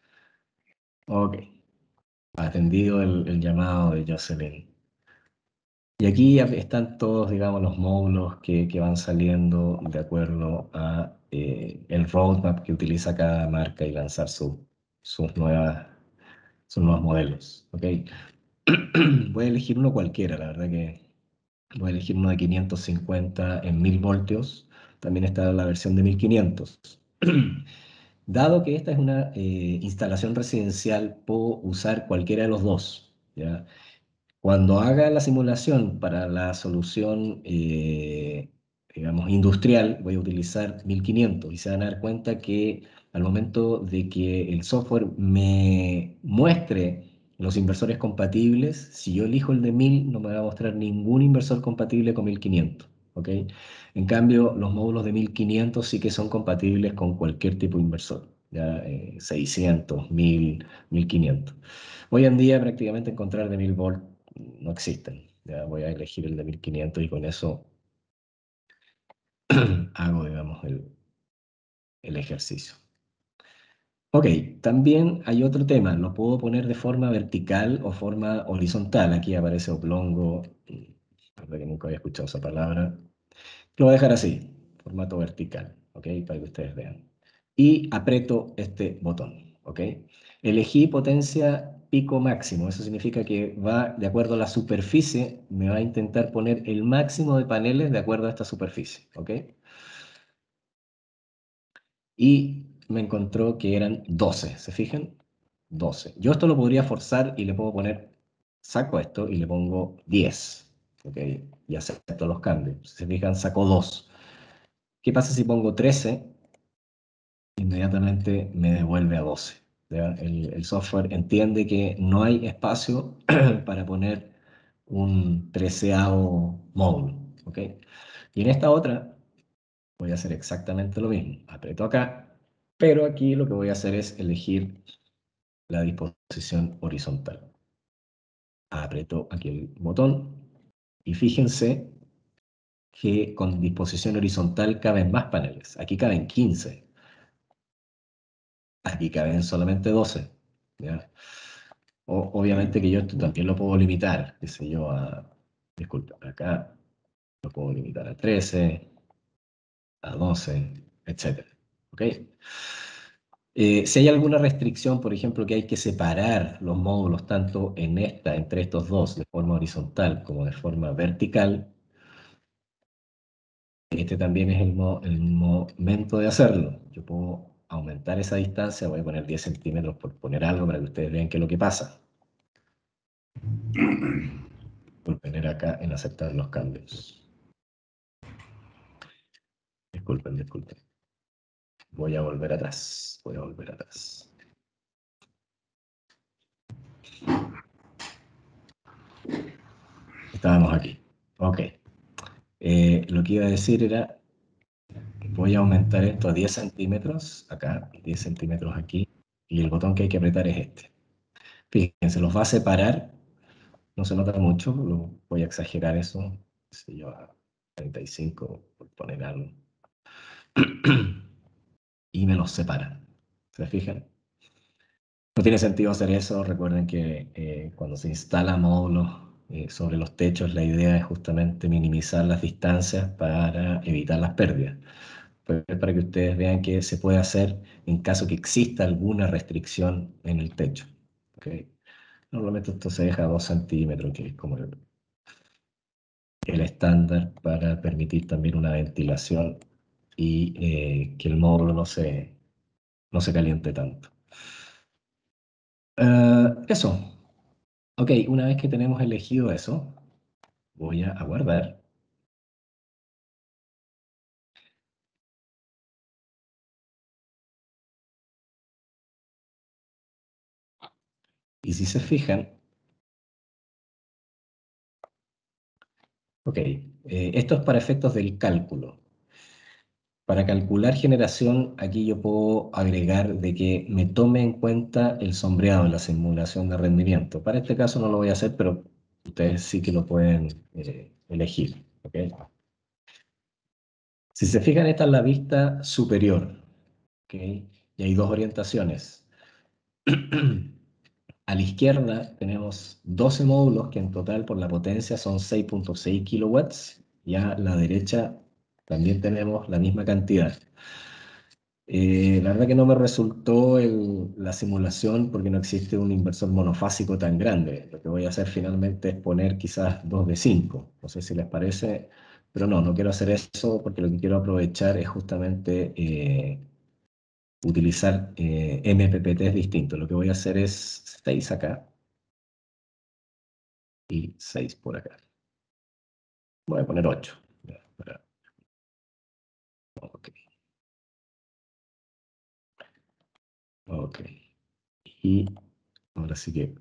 Ok, atendido el, el llamado de Jocelyn. Y aquí ya están todos, digamos, los módulos que, que van saliendo de acuerdo a eh, el roadmap que utiliza cada marca y lanzar su- sus nuevas, sus nuevos modelos. ¿Ok? Voy a elegir uno cualquiera, la verdad que voy a elegir uno de quinientos cincuenta en mil voltios. También está la versión de mil quinientos. Dado que esta es una eh, instalación residencial, puedo usar cualquiera de los dos, ¿ya? Cuando haga la simulación para la solución, eh, digamos, industrial, voy a utilizar mil quinientos y se van a dar cuenta que al momento de que el software me muestre los inversores compatibles, si yo elijo el de mil, no me va a mostrar ningún inversor compatible con mil quinientos, ¿ok? En cambio, los módulos de mil quinientos sí que son compatibles con cualquier tipo de inversor, ya eh, seiscientos, mil, mil quinientos. Hoy en día prácticamente encontrar de mil volt no existen. Ya voy a elegir el de mil quinientos y con eso hago, digamos, el, el ejercicio. Ok, también hay otro tema. Lo puedo poner de forma vertical o forma horizontal. Aquí aparece oblongo. La verdad que nunca había escuchado esa palabra. Lo voy a dejar así, formato vertical, ¿ok? Para que ustedes vean. Y aprieto este botón, ¿ok? Elegí potencia pico máximo. Eso significa que va de acuerdo a la superficie, me va a intentar poner el máximo de paneles de acuerdo a esta superficie, ¿ok? Y me encontró que eran doce, ¿se fijan? doce. Yo esto lo podría forzar y le puedo poner, saco esto y le pongo diez, ¿ok? Y acepto los cambios. Si se fijan, saco dos. ¿Qué pasa si pongo trece? Inmediatamente me devuelve a doce. ¿Ya? El, el software entiende que no hay espacio para poner un treceavo módulo. ¿Ok? Y en esta otra voy a hacer exactamente lo mismo. Aprieto acá, pero aquí lo que voy a hacer es elegir la disposición horizontal. Aprieto aquí el botón y fíjense que con disposición horizontal caben más paneles. Aquí caben quince. Aquí caben solamente doce. ¿Ya? O- obviamente que yo esto también lo puedo limitar, qué sé yo, a, disculpa, acá lo puedo limitar a trece, a doce, etcétera. ¿Ok? Eh, si hay alguna restricción, por ejemplo, que hay que separar los módulos tanto en esta, entre estos dos, de forma horizontal como de forma vertical, este también es el, mo- el momento de hacerlo. Yo puedo aumentar esa distancia, voy a poner diez centímetros por poner algo para que ustedes vean qué es lo que pasa. Disculpen, era acá en aceptar los cambios. Disculpen, disculpen. Voy a volver atrás. Voy a volver atrás. Estábamos aquí. Ok. Eh, lo que iba a decir era, voy a aumentar esto a diez centímetros, acá, diez centímetros aquí, y el botón que hay que apretar es este. Fíjense, los va a separar, no se nota mucho, lo, voy a exagerar eso, si yo a treinta y cinco, por poner algo. Y me los separa. ¿Se fijan? No tiene sentido hacer eso. Recuerden que eh, cuando se instalan módulos eh, sobre los techos, la idea es justamente minimizar las distancias para evitar las pérdidas. Pero es para que ustedes vean que se puede hacer en caso que exista alguna restricción en el techo. ¿Okay? Normalmente esto se deja a dos centímetros, que es como el, el estándar para permitir también una ventilación y eh, que el módulo no se, no se caliente tanto. Uh, eso. Ok, una vez que tenemos elegido eso, voy a aguardar. Y si se fijan, ok, eh, esto es para efectos del cálculo. Para calcular generación, aquí yo puedo agregar de que me tome en cuenta el sombreado en la simulación de rendimiento. Para este caso no lo voy a hacer, pero ustedes sí que lo pueden eh, elegir. ¿Okay? Si se fijan, esta es la vista superior. ¿Okay? Y hay dos orientaciones. A la izquierda tenemos doce módulos que en total por la potencia son seis punto seis kilowatts. Y a la derecha también tenemos la misma cantidad. Eh, la verdad que no me resultó el- la simulación porque no existe un inversor monofásico tan grande. Lo que voy a hacer finalmente es poner quizás dos de cinco. No sé si les parece, pero no, no quiero hacer eso porque lo que quiero aprovechar es justamente eh, utilizar eh, M P P Ts distintos. Lo que voy a hacer es seis acá y seis por acá. Voy a poner ocho. Ok. Ok. Y ahora sí que...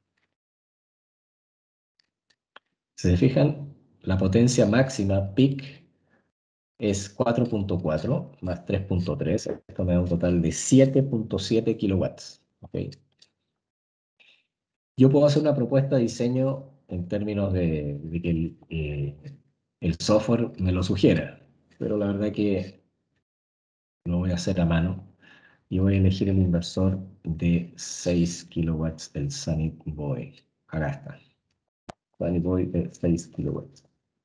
Si se fijan, la potencia máxima, peak, es cuatro punto cuatro más tres punto tres. Esto me da un total de siete punto siete kilowatts. ¿Okay? Yo puedo hacer una propuesta de diseño en términos de, de que el, eh, el software me lo sugiera, pero la verdad que lo voy a hacer a mano y voy a elegir el inversor de seis kilowatts, el Sunny Boy. Acá está. Sunny Boy de seis kilowatts.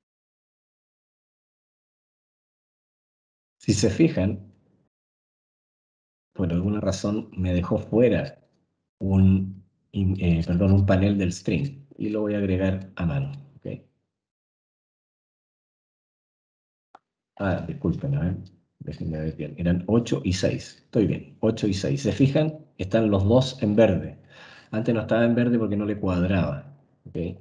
Si se fijan, por alguna razón me dejó fuera un, eh, perdón, un panel del string y lo voy a agregar a mano. ¿Okay? Ah, disculpen, a ver, déjenme ver bien. Eran ocho y seis. Estoy bien, ocho y seis. ¿Se fijan? Están los dos en verde. Antes no estaba en verde porque no le cuadraba. ¿Okay?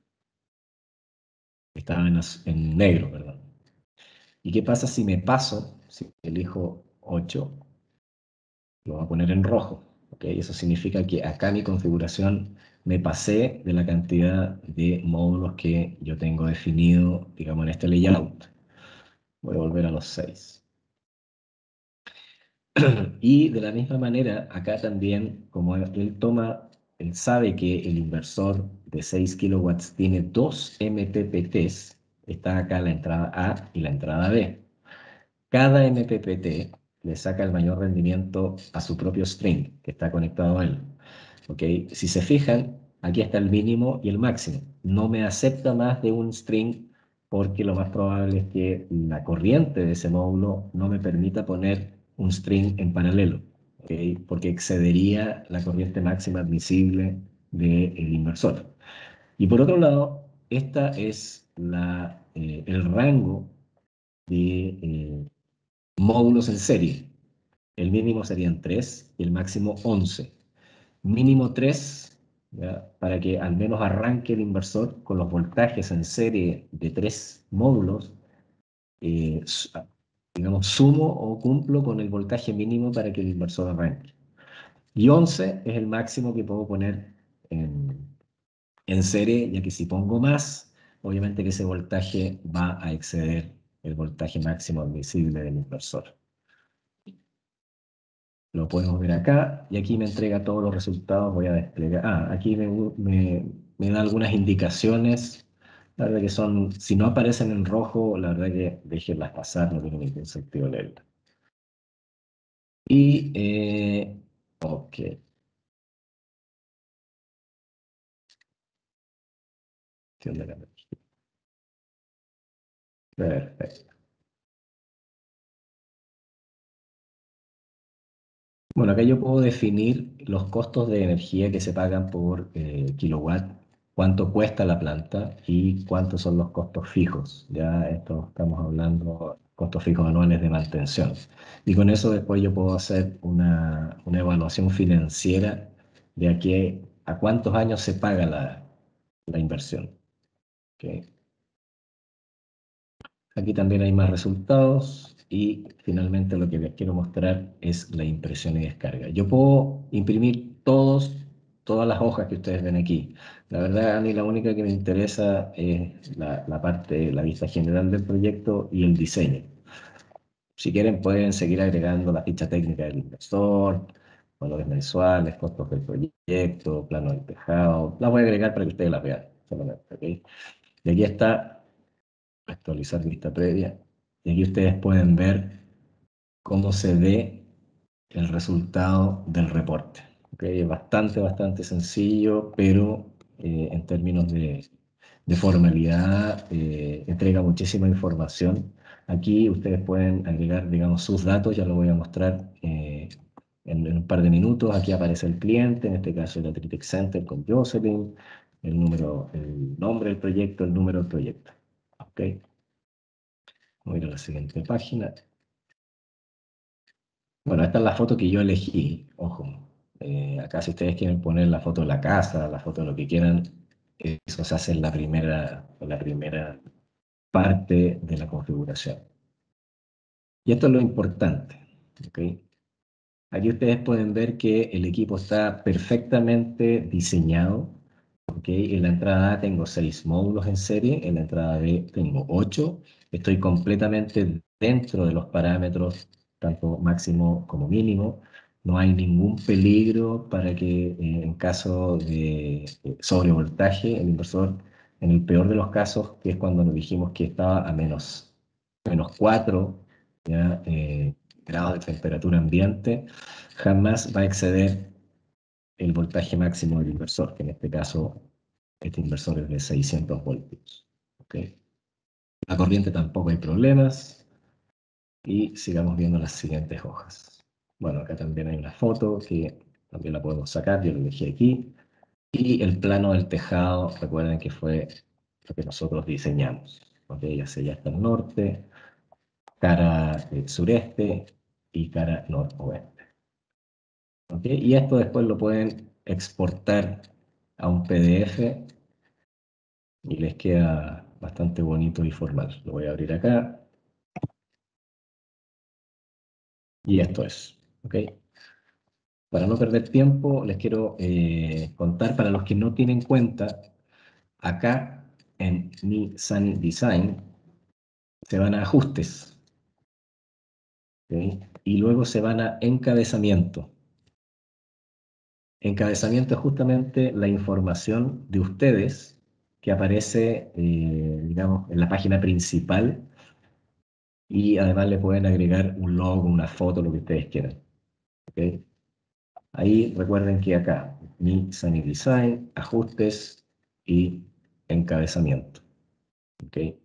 Estaba en, en negro, perdón. ¿Y qué pasa si me paso? Si elijo ocho, lo voy a poner en rojo. ¿Okay? Eso significa que acá mi configuración me pasé de la cantidad de módulos que yo tengo definido, digamos, en este layout. Voy a volver a los seis. Y de la misma manera, acá también, como él toma, él sabe que el inversor de seis kilowatts tiene dos M P P Ts, está acá la entrada A y la entrada B. Cada M P P T le saca el mayor rendimiento a su propio string que está conectado a él. ¿Okay? Si se fijan, aquí está el mínimo y el máximo. No me acepta más de un string porque lo más probable es que la corriente de ese módulo no me permita poner un string en paralelo, ¿okay? Porque excedería la corriente máxima admisible del inversor. Y por otro lado, esta es la, eh, el rango de eh, módulos en serie. El mínimo serían tres y el máximo once. Mínimo tres ¿ya? Para que al menos arranque el inversor con los voltajes en serie de tres módulos, eh, digamos, sumo o cumplo con el voltaje mínimo para que el inversor arranque. Y once es el máximo que puedo poner en, en serie, ya que si pongo más, obviamente que ese voltaje va a exceder el voltaje máximo admisible del inversor. Lo podemos ver acá, y aquí me entrega todos los resultados. Voy a desplegar. Ah, aquí me, me, me da algunas indicaciones. La verdad que son, si no aparecen en rojo, la verdad que déjenlas pasar, no tiene ningún sentido leerlas. Y, eh, ok. Perfecto. Bueno, acá yo puedo definir los costos de energía que se pagan por eh, kilowatt, cuánto cuesta la planta y cuántos son los costos fijos. Ya esto estamos hablando costos fijos anuales de mantención. Y con eso después yo puedo hacer una, una evaluación financiera de a, qué, a cuántos años se paga la, la inversión. ¿Okay? Aquí también hay más resultados y finalmente lo que les quiero mostrar es la impresión y descarga. Yo puedo imprimir todos, todas las hojas que ustedes ven aquí. La verdad, a mí la única que me interesa es la, la parte, la vista general del proyecto y el diseño. Si quieren pueden seguir agregando la ficha técnica del inversor, valores mensuales, costos del proyecto, plano del tejado. Las voy a agregar para que ustedes las vean solamente, ¿okay? Y aquí está actualizar vista previa. Y aquí ustedes pueden ver cómo se ve el resultado del reporte. ¿Okay? Es bastante, bastante sencillo, pero eh, en términos de, de formalidad eh, entrega muchísima información. Aquí ustedes pueden agregar, digamos, sus datos, ya lo voy a mostrar eh, en, en un par de minutos. Aquí aparece el cliente, en este caso el Tritec Center con Jocelyn, el, número, el nombre del proyecto, el número del proyecto. ¿Okay? Voy a ir a la siguiente página. Bueno, esta es la foto que yo elegí, ojo. Eh, acá si ustedes quieren poner la foto de la casa, la foto de lo que quieran, eso se hace en la primera, en la primera parte de la configuración. Y esto es lo importante, ¿ok? Aquí ustedes pueden ver que el equipo está perfectamente diseñado. ¿Okay? En la entrada A tengo seis módulos en serie, en la entrada B tengo ocho. Estoy completamente dentro de los parámetros, tanto máximo como mínimo. No hay ningún peligro para que eh, en caso de eh, sobrevoltaje, el inversor, en el peor de los casos, que es cuando nos dijimos que estaba a menos, menos cuatro ¿ya? Eh, grados de temperatura ambiente, jamás va a exceder el voltaje máximo del inversor, que en este caso este inversor es de seiscientos voltios. ¿Okay? La corriente tampoco hay problemas y sigamos viendo las siguientes hojas. Bueno, acá también hay una foto que también la podemos sacar, yo lo dejé aquí. Y el plano del tejado, recuerden que fue lo que nosotros diseñamos. ¿Okay? Hacia allá está el norte, cara eh, sureste y cara noroeste. ¿Okay? Y esto después lo pueden exportar a un P D F y les queda bastante bonito y formal. Lo voy a abrir acá. Y esto es. ¿Ok? Para no perder tiempo, les quiero eh, contar para los que no tienen cuenta, acá en Mi Sunny Design se van a ajustes. ¿Okay? Y luego se van a encabezamiento. Encabezamiento es justamente la información de ustedes que aparece, eh, digamos, en la página principal y además le pueden agregar un logo, una foto, lo que ustedes quieran. ¿Okay? Ahí recuerden que acá, Mi Sunny Design, ajustes y encabezamiento. ¿Okay?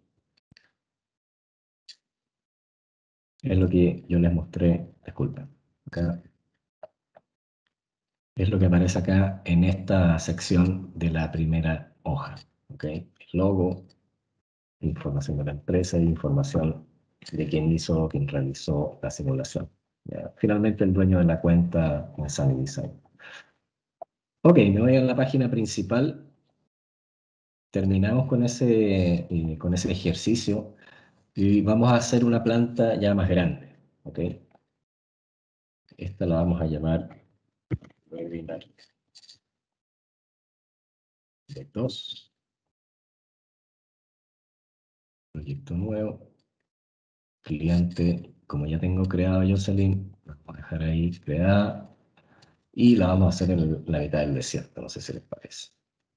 Es lo que yo les mostré, disculpen. Acá es lo que aparece acá en esta sección de la primera hoja. ¿Okay? El logo, información de la empresa y información de quién hizo, quién realizó la simulación. ¿Ya? Finalmente el dueño de la cuenta en Sunny Design. Ok, me voy a la página principal. Terminamos con ese, eh, con ese ejercicio y vamos a hacer una planta ya más grande. ¿Ok? Esta la vamos a llamar webinar de dos. Proyecto nuevo. Cliente, como ya tengo creado Jocelyn, la vamos a dejar ahí creada y la vamos a hacer en la mitad del desierto, no sé si les parece.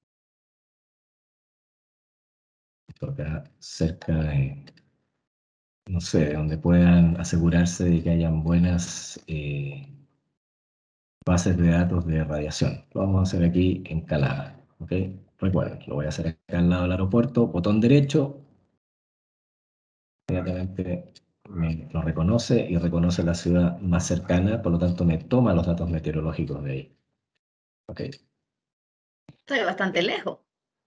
Esto acá cerca de, no sé, de donde puedan asegurarse de que hayan buenas eh, bases de datos de radiación. Lo vamos a hacer aquí en Calama, ¿ok? Recuerden, lo voy a hacer acá al lado del aeropuerto, botón derecho, inmediatamente me lo reconoce y reconoce la ciudad más cercana, por lo tanto me toma los datos meteorológicos de ahí. ¿Ok? Estoy bastante lejos.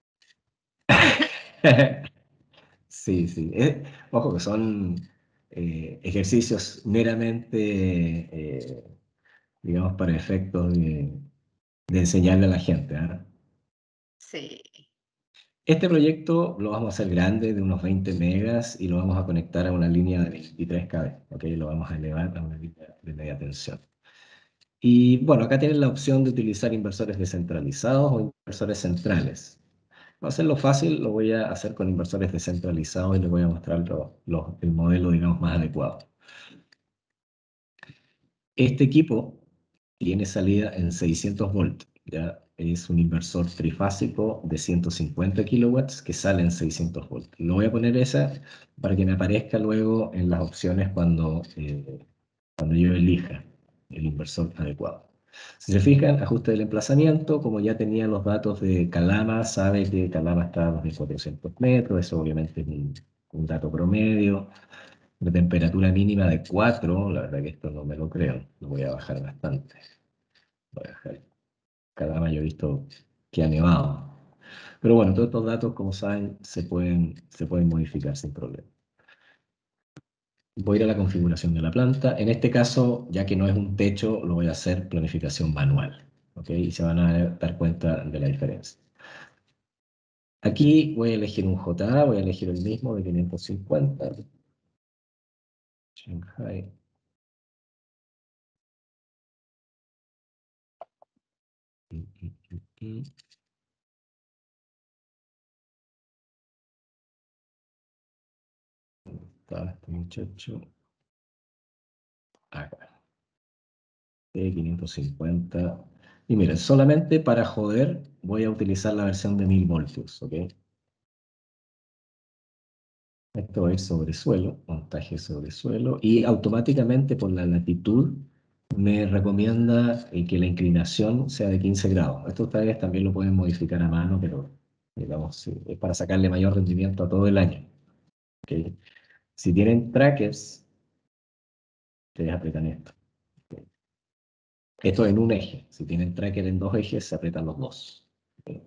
Sí, sí. Eh, ojo que son eh, ejercicios meramente, eh, digamos, para efectos de, de enseñarle a la gente, ¿ah? Sí. Este proyecto lo vamos a hacer grande, de unos veinte megas, y lo vamos a conectar a una línea de veintitrés kb, ¿ok? Lo vamos a elevar a una línea de media tensión. Y bueno, acá tienen la opción de utilizar inversores descentralizados o inversores centrales. Para hacerlo fácil, lo voy a hacer con inversores descentralizados y les voy a mostrar lo- lo- el modelo, digamos, más adecuado. Este equipo tiene salida en seiscientos volts, ¿ya? Es un inversor trifásico de ciento cincuenta kilowatts que sale en seiscientos volts. Lo voy a poner esa para que me aparezca luego en las opciones cuando, eh, cuando yo elija el inversor adecuado. Si se fijan, ajuste del emplazamiento, como ya tenía los datos de Calama, sabe que Calama está a dos mil cuatrocientos metros, eso obviamente es un, un dato promedio. De temperatura mínima de cuatro, la verdad que esto no me lo creo, lo voy a bajar bastante. Voy a bajar. Calama yo he visto que ha nevado. Pero bueno, todos estos datos, como saben, se pueden, se pueden modificar sin problema. Voy a ir a la configuración de la planta. En este caso, ya que no es un techo, lo voy a hacer planificación manual. ¿Ok? Y se van a dar cuenta de la diferencia. Aquí voy a elegir un J A, voy a elegir el mismo de quinientos cincuenta. Shanghai. Mm, mm, mm, mm. Está este muchacho acá. De quinientos cincuenta. Y miren, solamente para joder voy a utilizar la versión de mil voltios, ¿ok? Esto va a ir sobre suelo, montaje sobre suelo, y automáticamente por la latitud me recomienda eh, que la inclinación sea de quince grados. Esto ustedes también lo pueden modificar a mano, pero digamos, sí, es para sacarle mayor rendimiento a todo el año, ¿ok? Si tienen trackers, ustedes apretan esto. ¿Ok? Esto en un eje. Si tienen tracker en dos ejes, se apretan los dos. ¿Ok?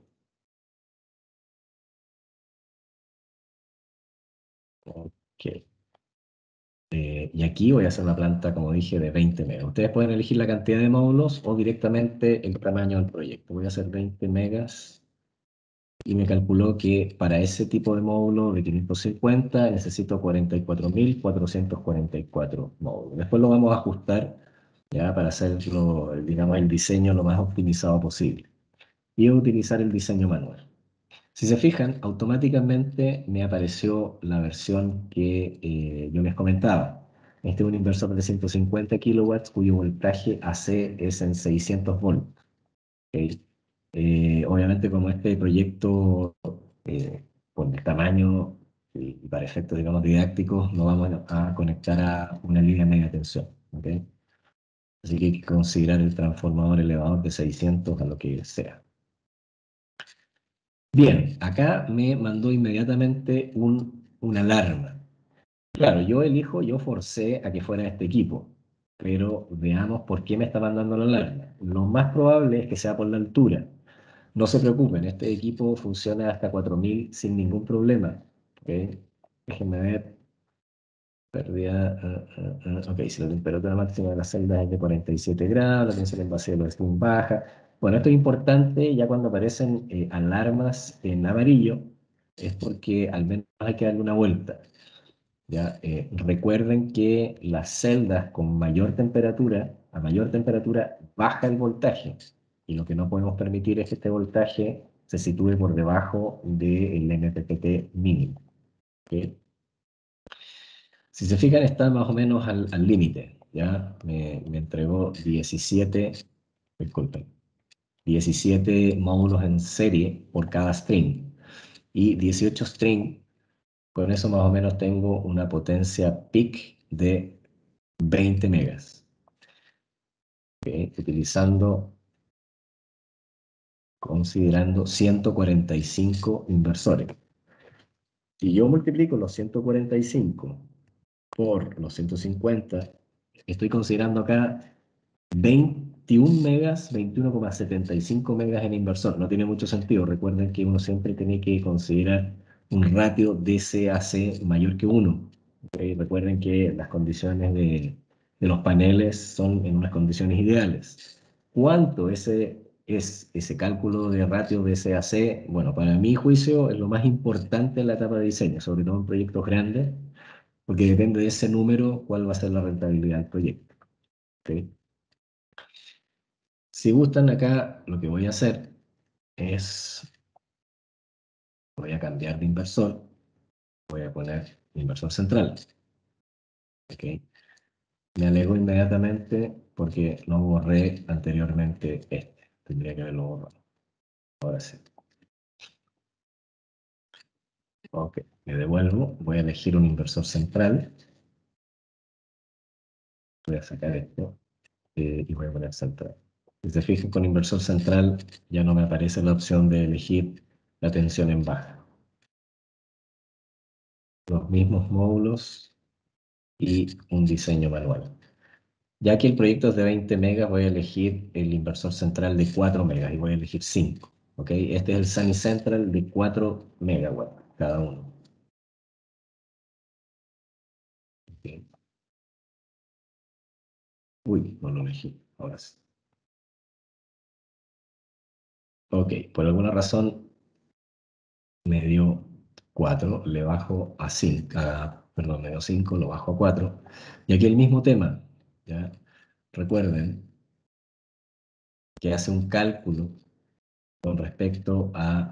Ok. Eh, y aquí voy a hacer una planta, como dije, de veinte megas. Ustedes pueden elegir la cantidad de módulos o directamente el tamaño del proyecto. Voy a hacer veinte megas y me calculó que para ese tipo de módulo de quinientos cincuenta necesito cuarenta y cuatro mil cuatrocientos cuarenta y cuatro módulos. Después lo vamos a ajustar ya para hacerlo, digamos, el diseño lo más optimizado posible. Y voy a utilizar el diseño manual. Si se fijan, automáticamente me apareció la versión que eh, yo les comentaba. Este es un inversor de ciento cincuenta kilowatts cuyo voltaje A C es en seiscientos volts. ¿Ok? Eh, obviamente como este proyecto, eh, por el tamaño y para efectos, digamos, didácticos, no vamos a conectar a una línea media tensión. ¿Ok? Así que hay que considerar el transformador elevador de seiscientos a lo que sea. Bien, acá me mandó inmediatamente un, una alarma. Claro, yo elijo, yo forcé a que fuera este equipo, pero veamos por qué me está mandando la alarma. Lo más probable es que sea por la altura. No se preocupen, este equipo funciona hasta cuatro mil sin ningún problema. ¿Ok? Déjenme ver. Pérdida. ah, ah, ah. Ok, si la temperatura máxima de las celdas es de cuarenta y siete grados, la tensión en base de los steam baja. Bueno, esto es importante ya cuando aparecen eh, alarmas en amarillo, es porque al menos hay que darle una vuelta. ¿Ya? Eh, recuerden que las celdas con mayor temperatura, a mayor temperatura, baja el voltaje. Y lo que no podemos permitir es que este voltaje se sitúe por debajo del M P P T mínimo. ¿Ok? Si se fijan, está más o menos al al límite. ¿Ya? Me, me entregó diecisiete, disculpen, diecisiete módulos en serie por cada string. Y dieciocho string, con eso más o menos tengo una potencia peak de veinte megas, ¿ok? Utilizando, considerando ciento cuarenta y cinco inversores. Si yo multiplico los ciento cuarenta y cinco por los ciento cincuenta, estoy considerando acá veintiún megas, veintiuno coma setenta y cinco megas en inversor. No tiene mucho sentido. Recuerden que uno siempre tiene que considerar un ratio D C a C mayor que uno. ¿Okay? Recuerden que las condiciones de, de los paneles son en unas condiciones ideales. ¿Cuánto ese, es ese cálculo de ratio D C a C? Bueno, para mi juicio es lo más importante en la etapa de diseño, sobre todo en proyectos grandes, porque depende de ese número cuál va a ser la rentabilidad del proyecto. ¿Okay? Si gustan, acá lo que voy a hacer es, voy a cambiar de inversor, voy a poner inversor central. ¿Okay? Me alego inmediatamente porque no borré anteriormente este. Tendría que haberlo borrado. Ahora sí. Ok, me devuelvo, voy a elegir un inversor central. Voy a sacar esto eh, y voy a poner central. Si se fijan, con inversor central ya no me aparece la opción de elegir la tensión en baja. Los mismos módulos y un diseño manual. Ya que el proyecto es de veinte megas, voy a elegir el inversor central de cuatro megas y voy a elegir cinco. ¿Okay? Este es el Sunny Central de cuatro megawatts cada uno. Okay. Uy, no lo elegí. Ahora sí. Ok, por alguna razón me dio cuatro, le bajo a cinco, a, perdón, me dio cinco, lo bajo a cuatro. Y aquí el mismo tema, ¿ya? Recuerden que hace un cálculo con respecto a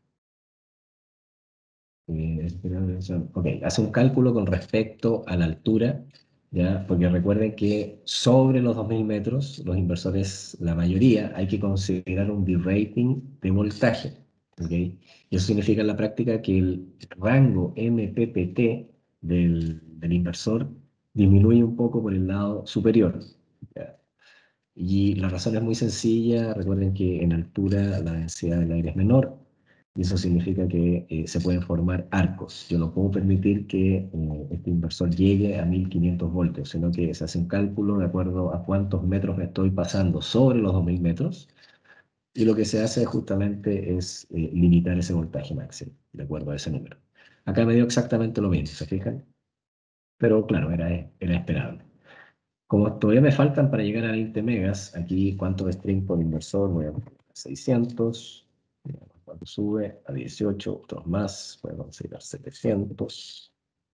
Ok, hace un cálculo con respecto a la altura, ¿ya? Porque recuerden que sobre los dos mil metros, los inversores, la mayoría, hay que considerar un derating de voltaje. ¿Okay? Y eso significa en la práctica que el rango M P P T del, del inversor disminuye un poco por el lado superior. ¿Ya? Y la razón es muy sencilla. Recuerden que en altura la densidad del aire es menor y eso significa que eh, se pueden formar arcos. Yo no puedo permitir que eh, este inversor llegue a mil quinientos voltios, sino que se hace un cálculo de acuerdo a cuántos metros me estoy pasando sobre los dos mil metros y lo que se hace justamente es eh, limitar ese voltaje máximo, de acuerdo a ese número. Acá me dio exactamente lo mismo, ¿se fijan? Pero claro, era, era esperable. Como todavía me faltan para llegar a veinte megas, aquí cuánto de string por inversor, voy a poner seiscientos, cuando sube a dieciocho, otros más, voy a considerar setecientos.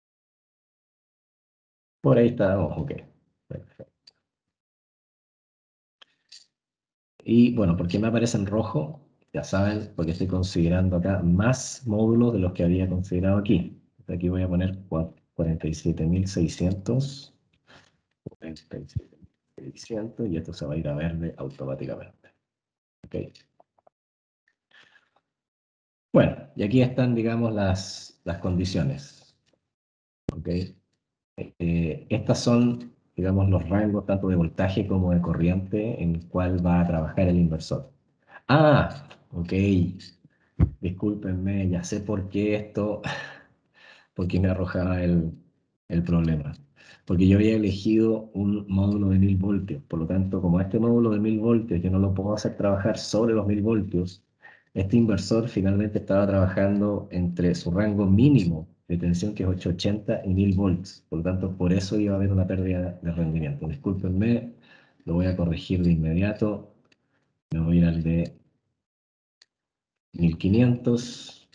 Por ahí está, oh, ok. Perfecto. Y bueno, ¿por qué me aparece en rojo? Ya saben, porque estoy considerando acá más módulos de los que había considerado aquí. Aquí voy a poner cuarenta y siete mil seiscientos. cuarenta y siete mil seiscientos y esto se va a ir a verde automáticamente. Okay. Bueno, y aquí están, digamos, las, las condiciones. ¿Okay? Eh, estas son, digamos, los rangos tanto de voltaje como de corriente en el cual va a trabajar el inversor. Ah, ok, discúlpenme, ya sé por qué esto, por qué me arrojaba el, el problema. Porque yo había elegido un módulo de mil voltios, por lo tanto, como este módulo de mil voltios yo no lo puedo hacer trabajar sobre los mil voltios, este inversor finalmente estaba trabajando entre su rango mínimo de tensión, que es ochocientos ochenta, y mil volts. Por lo tanto, por eso iba a haber una pérdida de rendimiento. Discúlpenme, lo voy a corregir de inmediato. Me voy a ir al de mil quinientos.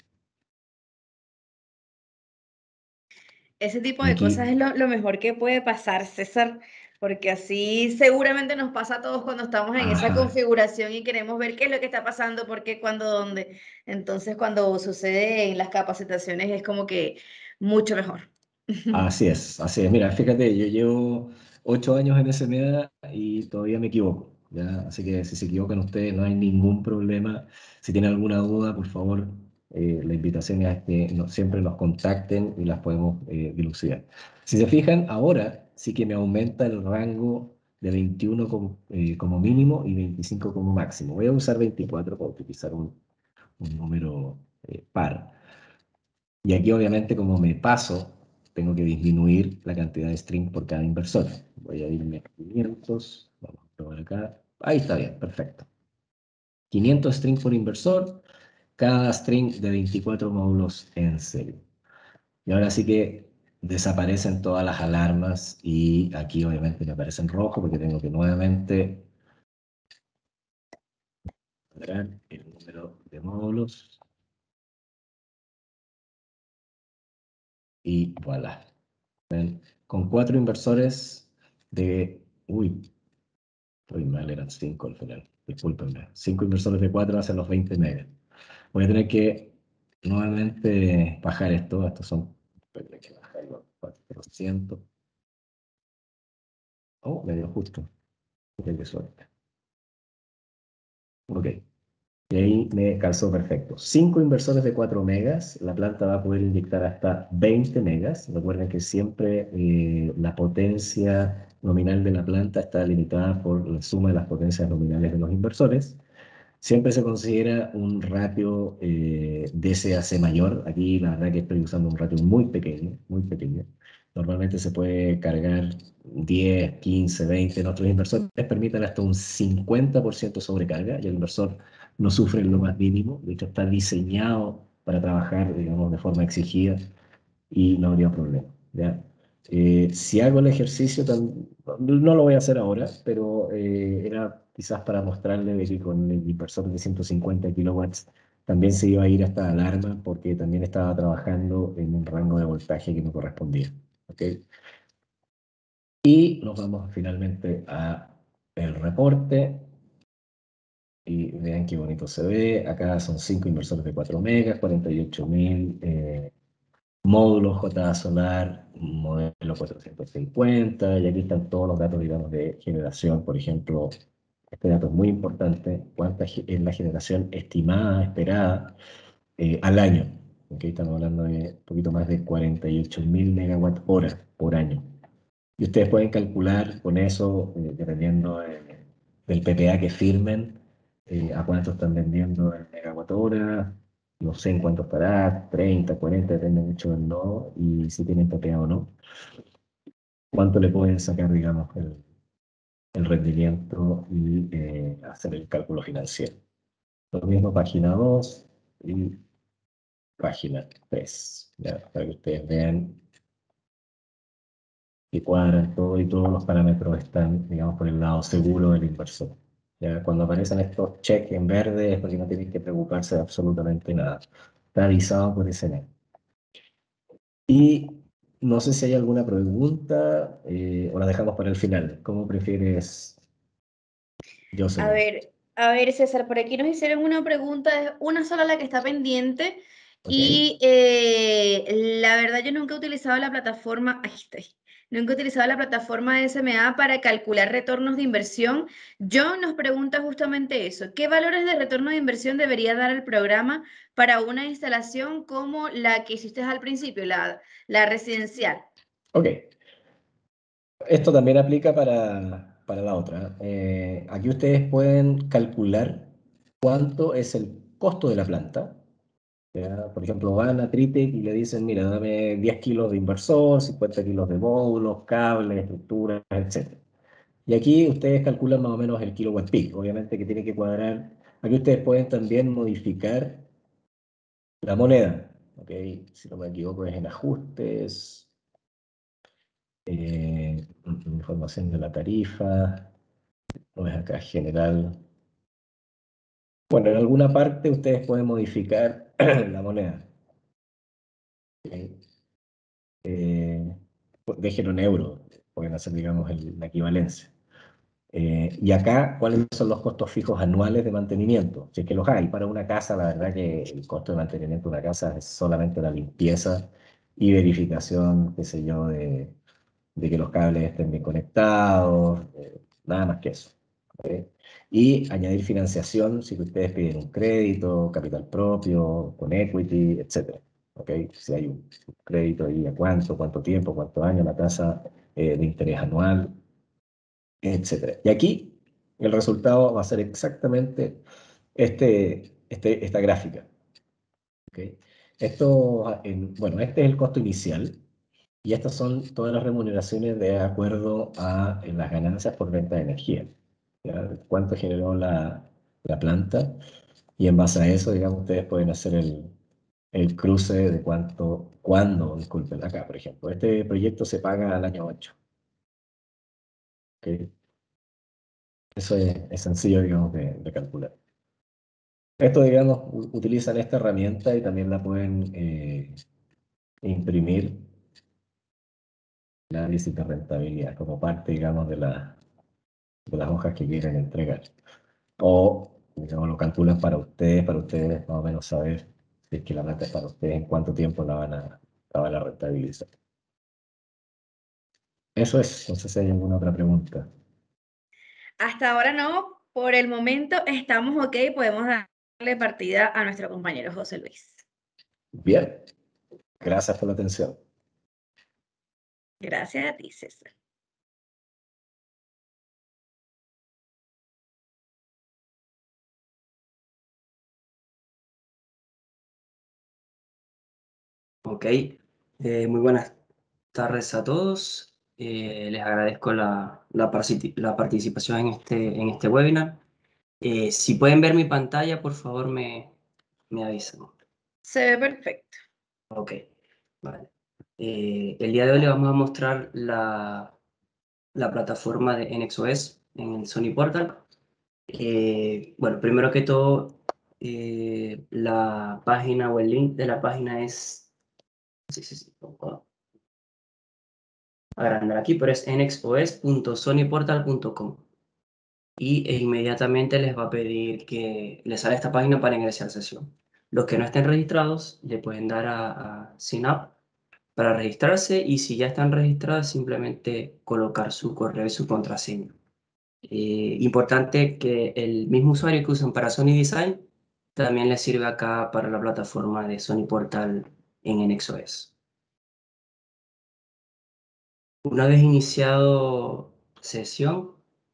Ese tipo Y de cosas aquí, es lo, lo mejor que puede pasar, César, porque así seguramente nos pasa a todos cuando estamos en esa ajá, configuración y queremos ver qué es lo que está pasando, por qué, cuándo, dónde. Entonces, cuando sucede en las capacitaciones es como que mucho mejor. así es, así es. Mira, fíjate, yo llevo ocho años en S M A y todavía me equivoco, ¿ya? Así que si se equivocan ustedes, no hay ningún problema. Si tienen alguna duda, por favor, eh, la invitación es que no- siempre nos contacten y las podemos eh, dilucidar. Si se fijan, ahora sí que me aumenta el rango de veintiuno como, eh, como mínimo y veinticinco como máximo. Voy a usar veinticuatro para utilizar un, un número eh, par. Y aquí obviamente como me paso, tengo que disminuir la cantidad de string por cada inversor. Voy a irme a quinientos, vamos a probar acá. Ahí está bien, perfecto. quinientos string por inversor, cada string de veinticuatro módulos en serie. Y ahora sí que desaparecen todas las alarmas y aquí obviamente me aparece en rojo porque tengo que nuevamente cuadrar el número de módulos y voilà. Con cuatro inversores de... Uy, estoy mal, eran cinco al final. Discúlpenme. Cinco inversores de cuatro hacen los veinte megas. Voy a tener que nuevamente bajar esto. Estos son... Voy a tener que bajarlo a cuatrocientos. Oh, me dio justo. Mira qué suerte. Ok. Y ahí me calzó perfecto. Cinco inversores de cuatro megas. La planta va a poder inyectar hasta veinte megas. Recuerden que siempre eh, la potencia nominal de la planta está limitada por la suma de las potencias nominales de los inversores. Siempre se considera un ratio eh, D C A C mayor. Aquí la verdad que estoy usando un ratio muy pequeño, muy pequeño. Normalmente se puede cargar diez, quince, veinte. Nuestros inversores permiten hasta un cincuenta por ciento sobrecarga y el inversor no sufre en lo más mínimo. De hecho, está diseñado para trabajar, digamos, de forma exigida y no habría problema, ¿ya? Eh, si hago el ejercicio, tam- no lo voy a hacer ahora, pero eh, era quizás para mostrarle de que con el inversor de ciento cincuenta kilowatts también se iba a ir esta alarma porque también estaba trabajando en un rango de voltaje que no correspondía. ¿Ok? Y nos vamos finalmente a el reporte y vean qué bonito se ve. Acá son cinco inversores de cuatro megas, cuarenta y ocho mil eh, módulo J A Solar, modelo cuatrocientos cincuenta, y aquí están todos los datos, digamos, de generación. Por ejemplo, este dato es muy importante: cuánta ge- es la generación estimada, esperada, eh, al año. ¿Ok? Estamos hablando de un poquito más de cuarenta y ocho mil megawatt hora por año. Y ustedes pueden calcular con eso, eh, dependiendo de- del P P A que firmen, eh, a cuánto están vendiendo el megawatt hora. No sé en cuánto estará, treinta, cuarenta, depende mucho del nodo y si tienen P P A o no. Cuánto le pueden sacar, digamos, el, el rendimiento y eh, hacer el cálculo financiero. Lo mismo página dos y página tres, ¿ya? Para que ustedes vean que cuadran todo y todos los parámetros están, digamos, por el lado seguro del inversor. Ya cuando aparecen estos check en verde es porque no tienen que preocuparse de absolutamente nada. Está avisado por S N E. Y no sé si hay alguna pregunta eh, o la dejamos para el final. ¿Cómo prefieres, A Jocelyn? ver, a ver, César, por aquí nos hicieron una pregunta, es una sola la que está pendiente ¿Ok? y eh, la verdad yo nunca he utilizado la plataforma, ahí está, nunca he utilizado la plataforma de S M A para calcular retornos de inversión. John nos pregunta justamente eso, ¿qué valores de retorno de inversión debería dar el programa para una instalación como la que hiciste al principio, la, la residencial? Ok. Esto también aplica para, para la otra. Eh, aquí ustedes pueden calcular cuánto es el costo de la planta. ¿Ya? Por ejemplo, van a Tritec y le dicen, mira, dame diez kilos de inversor, cincuenta kilos de módulos, cables, estructuras, etcétera. Y aquí ustedes calculan más o menos el kilowatt peak. Obviamente que tiene que cuadrar. Aquí ustedes pueden también modificar la moneda. ¿Ok? Si no me equivoco es en ajustes, eh, información de la tarifa, no es acá general. Bueno, en alguna parte ustedes pueden modificar la moneda. ¿Ok? Eh, déjenlo en euro, pueden hacer, digamos, el- la equivalencia. Eh, y acá, ¿cuáles son los costos fijos anuales de mantenimiento? Si es que los hay. Para una casa, la verdad que el costo de mantenimiento de una casa es solamente la limpieza y verificación, qué sé yo, de, de que los cables estén bien conectados, eh, nada más que eso. ¿Ok? Y añadir financiación si ustedes piden un crédito, capital propio, con equity, etcétera. ¿Ok? Si hay un crédito y a cuánto, cuánto tiempo, cuántos años, la tasa eh, de interés anual, etcétera. Y aquí el resultado va a ser exactamente este, este, esta gráfica. ¿Ok? Esto, en- bueno, este es el costo inicial y estas son todas las remuneraciones de acuerdo a eh, las ganancias por venta de energía. ¿Ya? Cuánto generó la, la planta y en base a eso, digamos, ustedes pueden hacer el, el cruce de cuánto, cuándo, disculpen, acá, por ejemplo. Este proyecto se paga al año ocho. ¿Ok? Eso es, es sencillo, digamos, de, de calcular. Esto, digamos, u- utilizan esta herramienta y también la pueden eh, imprimir el análisis de rentabilidad como parte, digamos, de, la, de las hojas que quieren entregar. O, digamos, lo calculan para ustedes, para ustedes más o menos saber si es que la planta es para ustedes, en cuánto tiempo la van a, la van a rentabilizar. Eso es, no sé si hay alguna otra pregunta. Hasta ahora no, por el momento estamos ok, podemos darle partida a nuestro compañero José Luis. Bien, gracias por la atención. Gracias a ti, César. Ok, eh, muy buenas tardes a todos. Eh, les agradezco la, la, parci- la participación en este, en este webinar. Eh, si pueden ver mi pantalla, por favor me, me avisan. Se ve perfecto. Ok, vale. Eh, el día de hoy les vamos a mostrar la, la plataforma de N X O S en el Sony Portal. Eh, bueno, primero que todo, eh, la página o el link de la página es... Sí, sí, sí. Puedo agrandar aquí, pero es n x o s punto sony portal punto com. Y e inmediatamente les va a pedir que les sale esta página para ingresar sesión. Los que no estén registrados le pueden dar a, a Sign Up para registrarse y si ya están registrados simplemente colocar su correo y su contraseña. Eh, importante que el mismo usuario que usan para Sony Design también les sirve acá para la plataforma de Sony Portal en N X O S. Una vez iniciado sesión,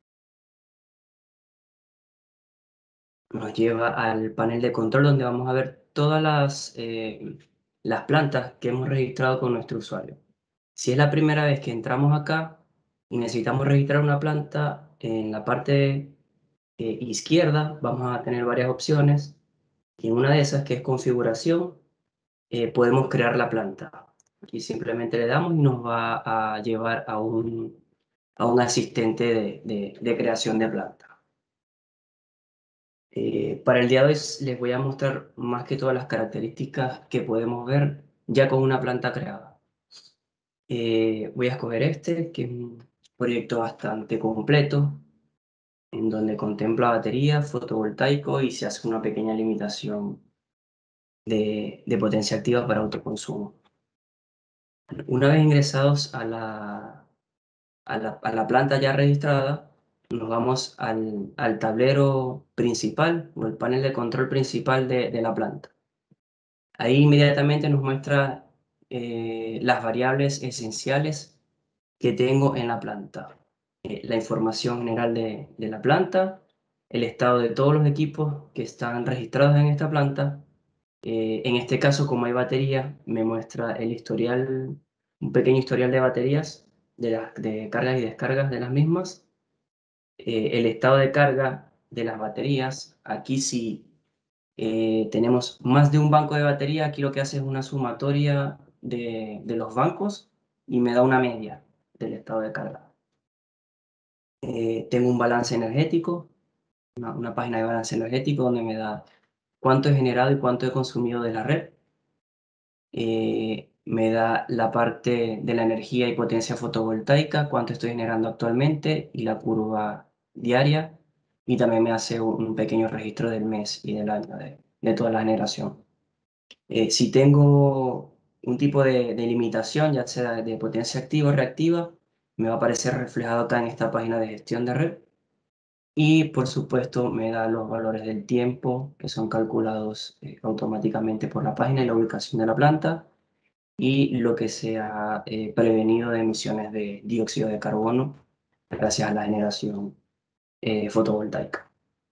nos lleva al panel de control donde vamos a ver todas las, eh, las plantas que hemos registrado con nuestro usuario. Si es la primera vez que entramos acá y necesitamos registrar una planta, en la parte eh, izquierda vamos a tener varias opciones y en una de esas, que es configuración, eh, podemos crear la planta. Aquí simplemente le damos y nos va a llevar a un, a un asistente de, de, de creación de planta. Eh, para el día de hoy les voy a mostrar más que todas las características que podemos ver ya con una planta creada. Eh, voy a escoger este, que es un proyecto bastante completo, en donde contempla batería, fotovoltaico y se hace una pequeña limitación de, de potencia activa para autoconsumo. Una vez ingresados a la, a la, a la planta ya registrada, nos vamos al, al tablero principal o el panel de control principal de, de la planta. Ahí inmediatamente nos muestra eh, las variables esenciales que tengo en la planta. Eh, la información general de, de la planta, el estado de todos los equipos que están registrados en esta planta. Eh, en este caso, como hay batería, me muestra el historial, un pequeño historial de baterías, de, las, de cargas y descargas de las mismas. Eh, el estado de carga de las baterías. Aquí sí eh, tenemos más de un banco de batería. Aquí lo que hace es una sumatoria de, de los bancos y me da una media del estado de carga. Eh, tengo un balance energético una, una página de balance energético donde me da cuánto he generado y cuánto he consumido de la red. Eh, me da la parte de la energía y potencia fotovoltaica, cuánto estoy generando actualmente y la curva diaria. Y también me hace un, un pequeño registro del mes y del año de, de toda la generación. Eh, si tengo un tipo de, de limitación, ya sea de potencia activa o reactiva, me va a aparecer reflejado acá en esta página de gestión de red. Y por supuesto me da los valores del tiempo que son calculados eh, automáticamente por la página y la ubicación de la planta y lo que se ha eh, prevenido de emisiones de dióxido de carbono gracias a la generación eh, fotovoltaica.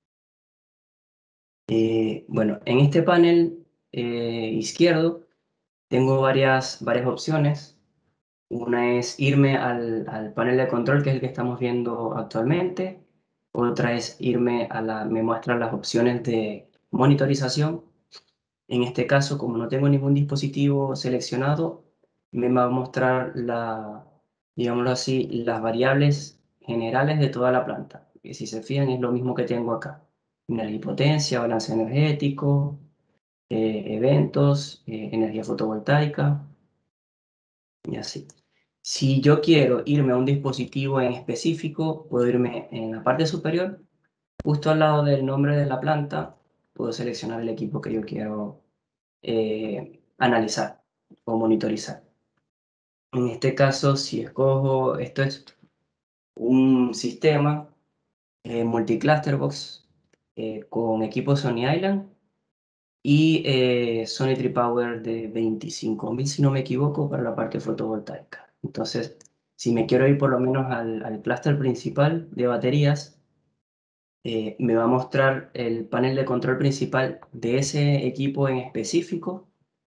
Eh, bueno, en este panel eh, izquierdo tengo varias, varias opciones. Una es irme al, al panel de control, que es el que estamos viendo actualmente. Otra es irme a la, me muestra las opciones de monitorización. En este caso, como no tengo ningún dispositivo seleccionado, me va a mostrar la, digámoslo así, las variables generales de toda la planta. Que si se fijan es lo mismo que tengo acá. Energía y potencia, balance energético, eh, eventos, eh, energía fotovoltaica y así. Si yo quiero irme a un dispositivo en específico, puedo irme en la parte superior, justo al lado del nombre de la planta, puedo seleccionar el equipo que yo quiero eh, analizar o monitorizar. En este caso, si escojo, esto es un sistema eh, multi-cluster box eh, con equipo Sony Island y eh, Sony Tripower de veinticinco mil, si no me equivoco, para la parte fotovoltaica. Entonces, si me quiero ir por lo menos al, al clúster principal de baterías, eh, me va a mostrar el panel de control principal de ese equipo en específico.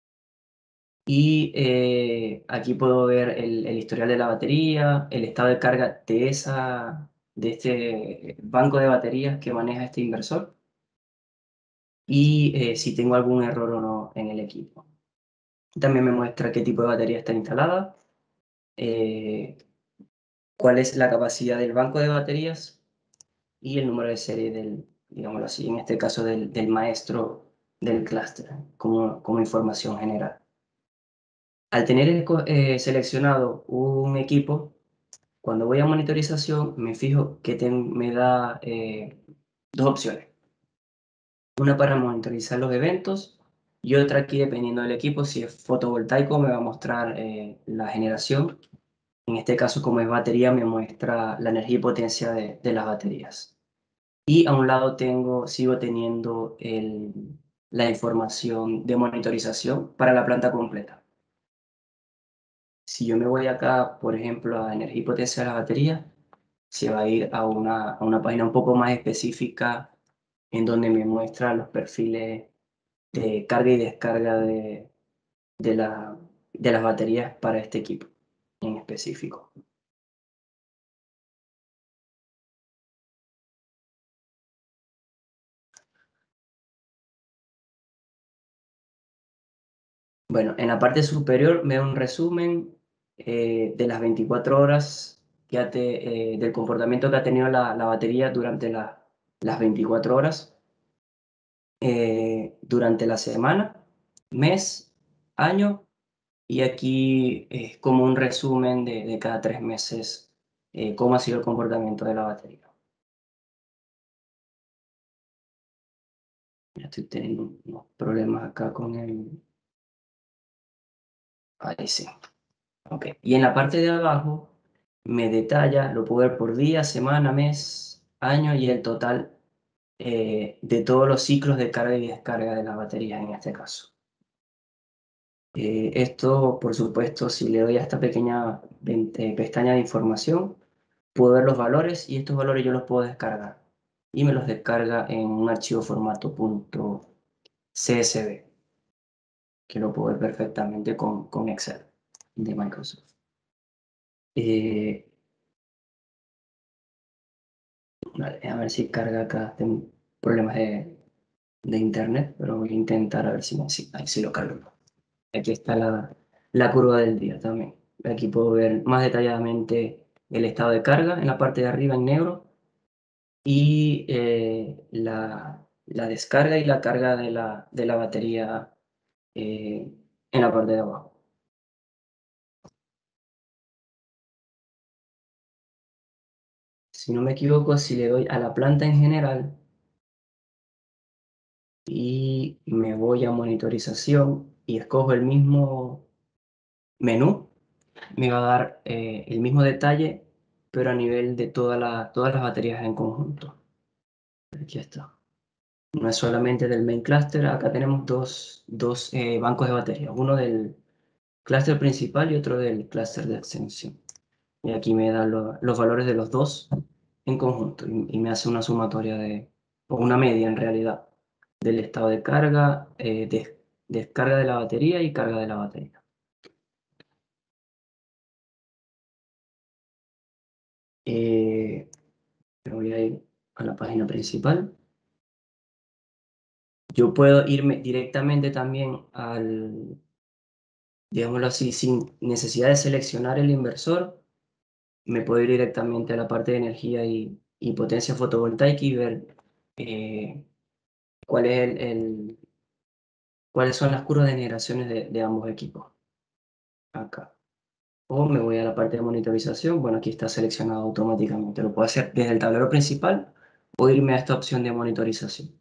Y eh, aquí puedo ver el, el historial de la batería, el estado de carga de, esa, de este banco de baterías que maneja este inversor y eh, si tengo algún error o no en el equipo. También me muestra qué tipo de batería está instalada, eh, cuál es la capacidad del banco de baterías y el número de serie del, digámoslo así, en este caso del, del maestro del clúster, como, como información general. Al tener eh, seleccionado un equipo, cuando voy a monitorización, me fijo que ten, me da eh, dos opciones. Una para monitorizar los eventos y otra aquí, dependiendo del equipo, si es fotovoltaico, me va a mostrar eh, la generación. En este caso, como es batería, me muestra la energía y potencia de, de las baterías. Y a un lado tengo, sigo teniendo el, la información de monitorización para la planta completa. Si yo me voy acá, por ejemplo, a energía y potencia de las baterías, se va a ir a una, a una página un poco más específica en donde me muestra los perfiles de carga y descarga de, de, la, de las baterías para este equipo en específico. Bueno, en la parte superior me da un resumen eh, de las veinticuatro horas que ha te, eh, del comportamiento que ha tenido la, la batería durante la, las veinticuatro horas, eh, durante la semana, mes, año, y aquí es como un resumen de, de cada tres meses eh, cómo ha sido el comportamiento de la batería. Ya estoy teniendo unos problemas acá con el... Ahí sí. Ok. Y en la parte de abajo me detalla, lo puedo ver por día, semana, mes, año y el total eh, de todos los ciclos de carga y descarga de las baterías en este caso. Eh, esto, por supuesto, si le doy a esta pequeña eh, pestaña de información, puedo ver los valores y estos valores yo los puedo descargar. Y me los descarga en un archivo formato .csv, que lo puedo ver perfectamente con, con Excel de Microsoft. Eh, vale, a ver si carga acá. Tengo problemas de, de internet, pero voy a intentar a ver si, me, si, si lo cargo. Aquí está la, la curva del día también. Aquí puedo ver más detalladamente el estado de carga en la parte de arriba en negro y eh, la, la descarga y la carga de la, de la batería eh, en la parte de abajo. Si no me equivoco, si le doy a la planta en general y me voy a monitorización y escojo el mismo menú, me va a dar eh, el mismo detalle, pero a nivel de toda la, todas las baterías en conjunto. Aquí está. No es solamente del main cluster, acá tenemos dos, dos eh, bancos de baterías, uno del clúster principal y otro del clúster de extensión. Y aquí me da lo- los valores de los dos en conjunto y, y me hace una sumatoria de, o una media en realidad, del estado de carga, eh, des- descarga de la batería y carga de la batería. Eh, me voy a ir a la página principal. Yo puedo irme directamente también al, digámoslo así, sin necesidad de seleccionar el inversor, me puedo ir directamente a la parte de energía y, y potencia fotovoltaica y ver eh, cuál es el, el- cuáles son las curvas de generaciones de, de ambos equipos. Acá. O me voy a la parte de monitorización. Bueno, aquí está seleccionado automáticamente. Lo puedo hacer desde el tablero principal o irme a esta opción de monitorización.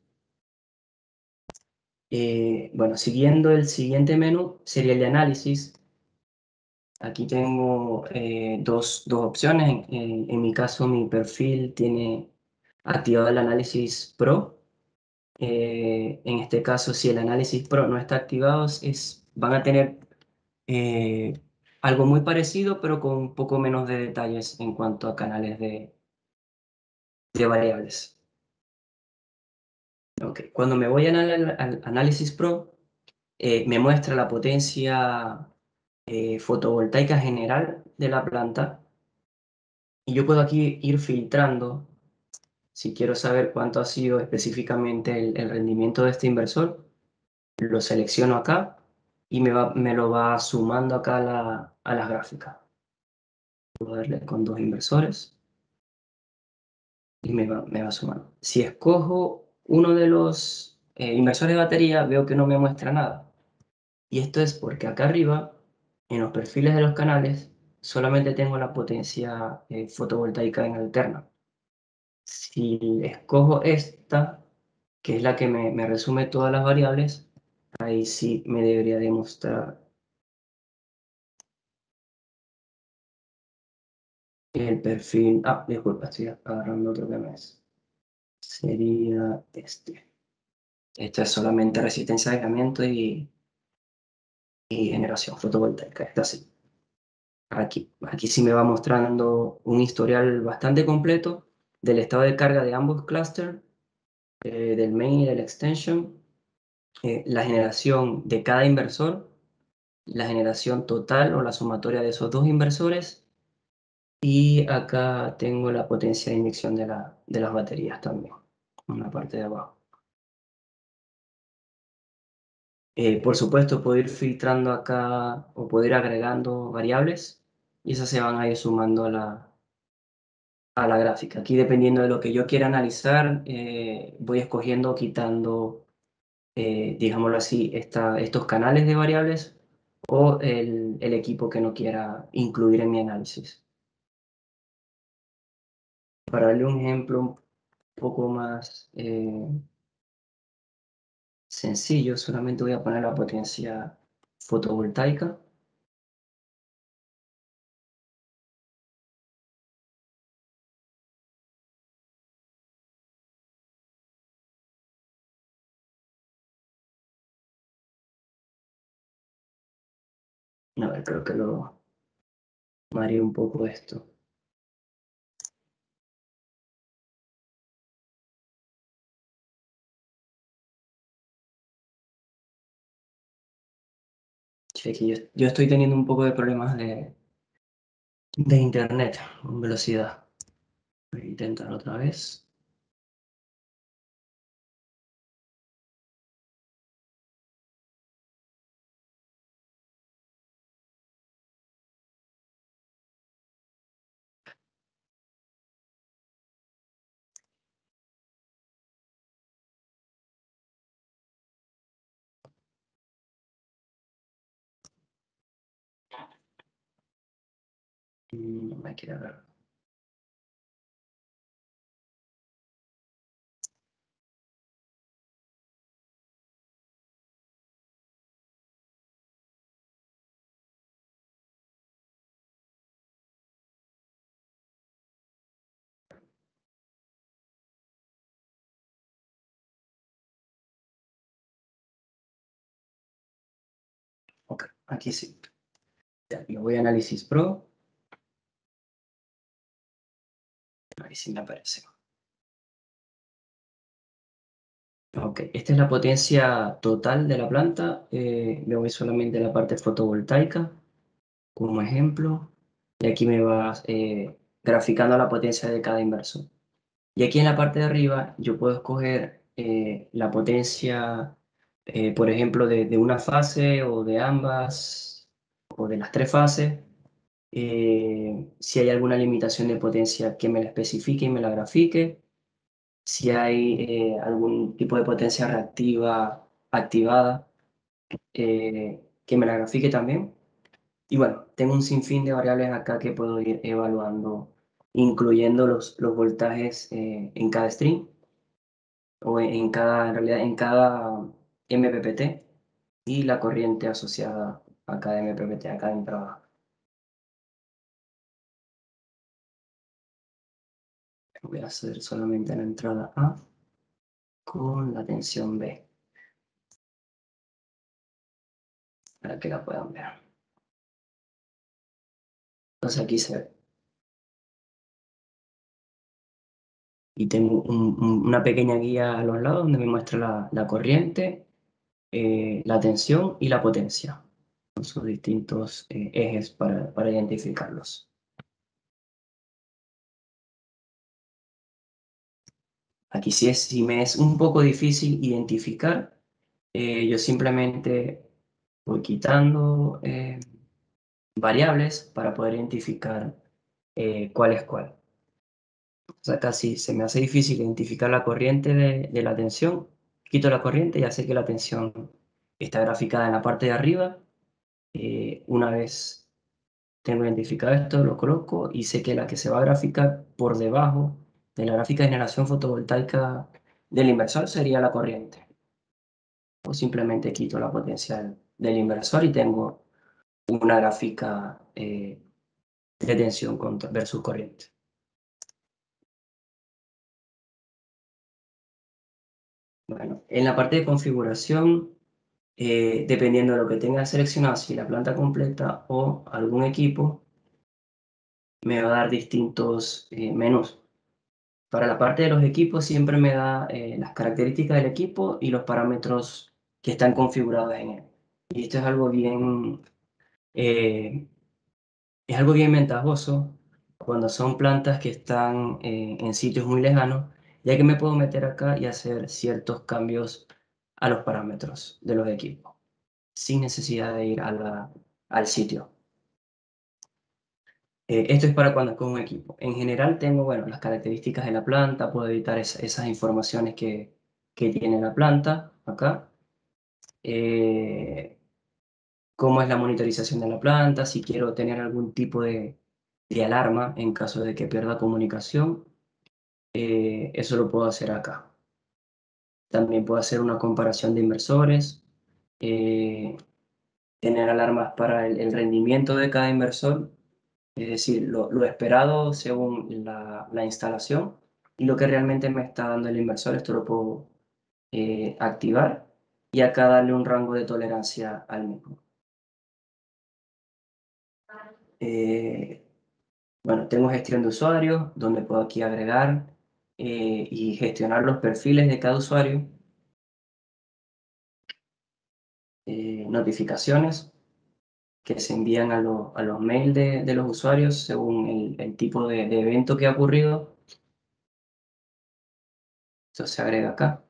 Eh, bueno, siguiendo el siguiente menú sería el de análisis. Aquí tengo eh, dos, dos opciones. En, en- en mi caso, mi perfil tiene activado el análisis Pro. Eh, en este caso, si el análisis Pro no está activado, es, van a tener eh, algo muy parecido, pero con un poco menos de detalles en cuanto a canales de, de variables. Okay. Cuando me voy al, al análisis Pro, eh, me muestra la potencia eh, fotovoltaica general de la planta y yo puedo aquí ir filtrando si quiero saber cuánto ha sido específicamente el, el rendimiento de este inversor. Lo selecciono acá y me, va, me lo va sumando acá a, la, a las gráficas. Puedo darle con dos inversores y me va, me va sumando. Si escojo uno de los eh, inversores de batería, veo que no me muestra nada. Y esto es porque acá arriba, en los perfiles de los canales, solamente tengo la potencia eh, fotovoltaica en alterna. Si escojo esta, que es la que me, me resume todas las variables, ahí sí me debería demostrar el perfil. Ah, disculpa, estoy agarrando otro que no es. Sería este. Esto es solamente resistencia de aislamiento y, y generación fotovoltaica. Esta sí. Aquí, aquí sí me va mostrando un historial bastante completo del estado de carga de ambos clústeres, eh, del main y del extension, eh, la generación de cada inversor, la generación total o la sumatoria de esos dos inversores, y acá tengo la potencia de inyección de, la, de las baterías también, en la parte de abajo. Eh, por supuesto, puedo ir filtrando acá o puedo ir agregando variables y esas se van a ir sumando a la, a la gráfica. Aquí, dependiendo de lo que yo quiera analizar, eh, voy escogiendo o quitando, eh, digámoslo así, esta, estos canales de variables o el, el equipo que no quiera incluir en mi análisis. Para darle un ejemplo un poco más eh, sencillo, solamente voy a poner la potencia fotovoltaica. A ver, creo que lo mareé un poco esto. Che, que yo, yo estoy teniendo un poco de problemas de, de internet con velocidad. Voy a intentar otra vez. No me quiere ver. Ok, aquí sí. Ya, me voy a Análisis Pro. Ahí sí me aparece. Ok, esta es la potencia total de la planta. Eh, me voy solamente a la parte fotovoltaica como ejemplo. Y aquí me va eh, graficando la potencia de cada inversor. Y aquí en la parte de arriba yo puedo escoger eh, la potencia, eh, por ejemplo, de, de una fase o de ambas o de las tres fases. Eh, si hay alguna limitación de potencia que me la especifique y me la grafique. Si hay eh, algún tipo de potencia reactiva activada, eh, que me la grafique también. Y bueno, tengo un sinfín de variables acá que puedo ir evaluando, incluyendo los, los voltajes eh, en cada string o en, en cada, en realidad, en cada M P P T y la corriente asociada a cada M P P T, a cada entrada. Voy a hacer solamente la entrada A con la tensión B, para que la puedan ver. Entonces aquí se ve. Y tengo un- un- una pequeña guía a los lados donde me muestra la, la corriente, eh, la tensión y la potencia, con sus distintos eh, ejes para, para identificarlos. Aquí sí es, si me es un poco difícil identificar, eh, yo simplemente voy quitando eh, variables para poder identificar eh, cuál es cuál. O sea, casi se me hace difícil identificar la corriente de, de la tensión. Quito la corriente y ya sé que la tensión está graficada en la parte de arriba. Eh, una vez tengo identificado esto, lo coloco y sé que la que se va a graficar por debajo de la gráfica de generación fotovoltaica del inversor sería la corriente. O simplemente quito la potencia del inversor y tengo una gráfica eh, de tensión contra- versus corriente. Bueno, en la parte de configuración, eh, dependiendo de lo que tenga seleccionado, si la planta completa o algún equipo, me va a dar distintos eh, menús. Para la parte de los equipos siempre me da eh, las características del equipo y los parámetros que están configurados en él. Y esto es algo bien, eh, es algo bien ventajoso cuando son plantas que están eh, en sitios muy lejanos, ya que me puedo meter acá y hacer ciertos cambios a los parámetros de los equipos, sin necesidad de ir a la- al sitio. Eh, esto es para cuando escojo un equipo. En general tengo, bueno, las características de la planta, puedo editar es- esas informaciones que, que tiene la planta acá. Eh, cómo es la monitorización de la planta, si quiero tener algún tipo de, de alarma en caso de que pierda comunicación, eh, eso lo puedo hacer acá. También puedo hacer una comparación de inversores, eh, tener alarmas para el, el rendimiento de cada inversor. Es decir, lo, lo esperado según la, la instalación y lo que realmente me está dando el inversor, esto lo puedo eh, activar y acá darle un rango de tolerancia al mismo. Eh, bueno, tengo gestión de usuarios, donde puedo aquí agregar eh, y gestionar los perfiles de cada usuario. Eh, notificaciones que se envían a, lo- a los mails de, de los usuarios según el, el tipo de, de evento que ha ocurrido. Eso se agrega acá.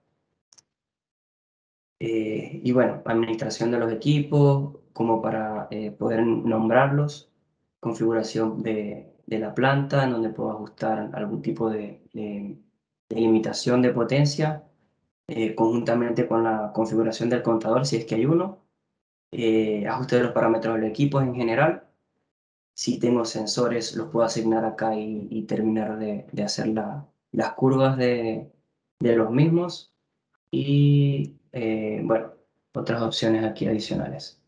Eh, y bueno, administración de los equipos, como para eh, poder nombrarlos, configuración de, de la planta, en donde puedo ajustar algún tipo de, de- de limitación de potencia, eh, conjuntamente con la configuración del contador, si es que hay uno, eh, ajuste de los parámetros del equipo en general, Si tengo sensores, los puedo asignar acá y, y terminar de, de hacer la, las curvas de, de los mismos. Y eh, bueno, otras opciones aquí adicionales.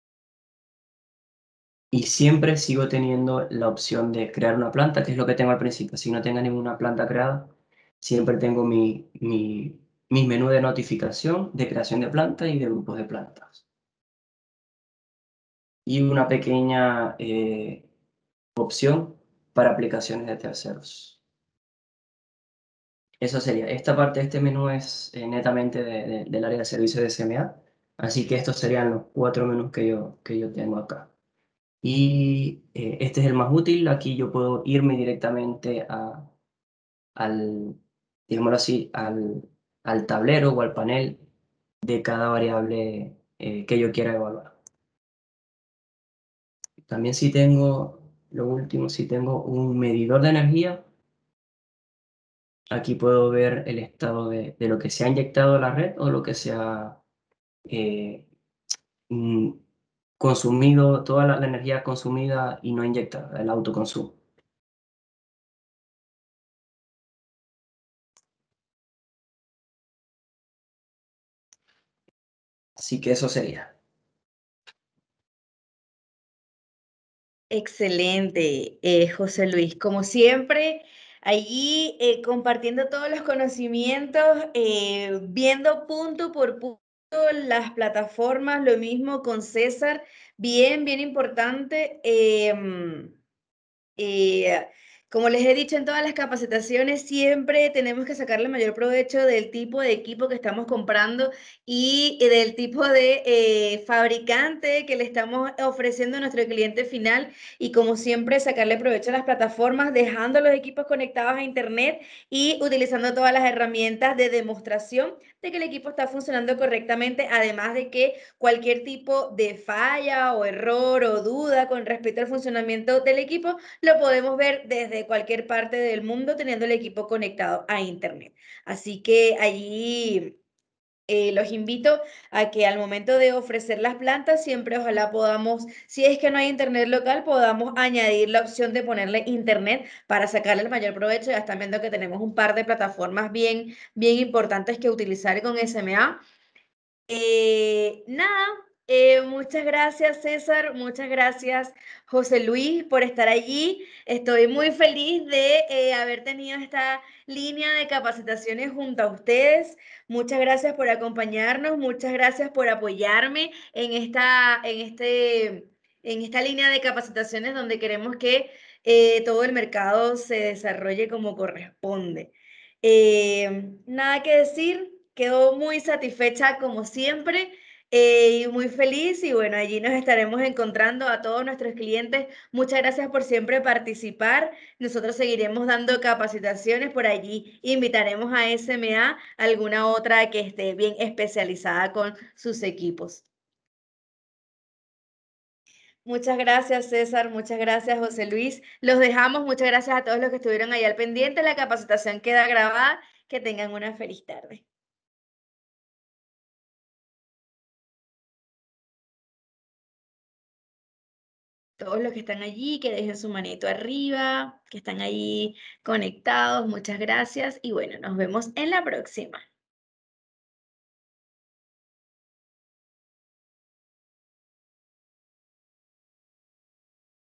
Y siempre sigo teniendo la opción de crear una planta, que es lo que tengo al principio. Si no tengo ninguna planta creada, siempre tengo mi, mi, mi menú de notificación de creación de planta y de grupos de plantas. Y una pequeña eh, opción para aplicaciones de terceros. Eso sería. Esta parte de este menú es eh, netamente de, de, del área de servicio de S M A. Así que estos serían los cuatro menús que yo, que yo tengo acá. Y eh, este es el más útil. Aquí yo puedo irme directamente a, al, digámoslo así, al, al tablero o al panel de cada variable eh, que yo quiera evaluar. También si tengo, lo último, si tengo un medidor de energía, aquí puedo ver el estado de, de lo que se ha inyectado a la red o lo que se ha eh, mm, consumido, toda la, la energía consumida y no inyectada, el autoconsumo. Así que eso sería. Excelente, eh, José Luis. Como siempre, allí eh, compartiendo todos los conocimientos, eh, viendo punto por punto las plataformas, lo mismo con César, bien, bien importante. em, eh, como les he dicho en todas las capacitaciones, siempre tenemos que sacarle mayor provecho del tipo de equipo que estamos comprando y eh, del tipo de eh, fabricante que le estamos ofreciendo a nuestro cliente final. Y como siempre, sacarle provecho a las plataformas, dejando los equipos conectados a Internet y utilizando todas las herramientas de demostración de que el equipo está funcionando correctamente, además de que cualquier tipo de falla o error o duda con respecto al funcionamiento del equipo lo podemos ver desde cualquier parte del mundo teniendo el equipo conectado a Internet. Así que allí eh, los invito a que al momento de ofrecer las plantas, siempre ojalá podamos, si es que no hay Internet local, podamos añadir la opción de ponerle Internet para sacarle el mayor provecho. Ya están viendo que tenemos un par de plataformas bien, bien importantes que utilizar con S M A. Eh, nada, eh, muchas gracias César, muchas gracias José Luis por estar allí. Estoy muy feliz de eh, haber tenido esta línea de capacitaciones junto a ustedes. Muchas gracias por acompañarnos, muchas gracias por apoyarme en esta, en este, en esta línea de capacitaciones donde queremos que eh, todo el mercado se desarrolle como corresponde. Eh, nada que decir, quedo muy satisfecha como siempre eh, y muy feliz y bueno, allí nos estaremos encontrando a todos nuestros clientes. Muchas gracias por siempre participar. Nosotros seguiremos dando capacitaciones por allí. Invitaremos a S M A alguna otra que esté bien especializada con sus equipos. Muchas gracias, César. Muchas gracias, José Luis. Los dejamos. Muchas gracias a todos los que estuvieron ahí al pendiente. La capacitación queda grabada. Que tengan una feliz tarde. Todos los que están allí, que dejen su manito arriba, que están allí conectados. Muchas gracias y bueno, nos vemos en la próxima.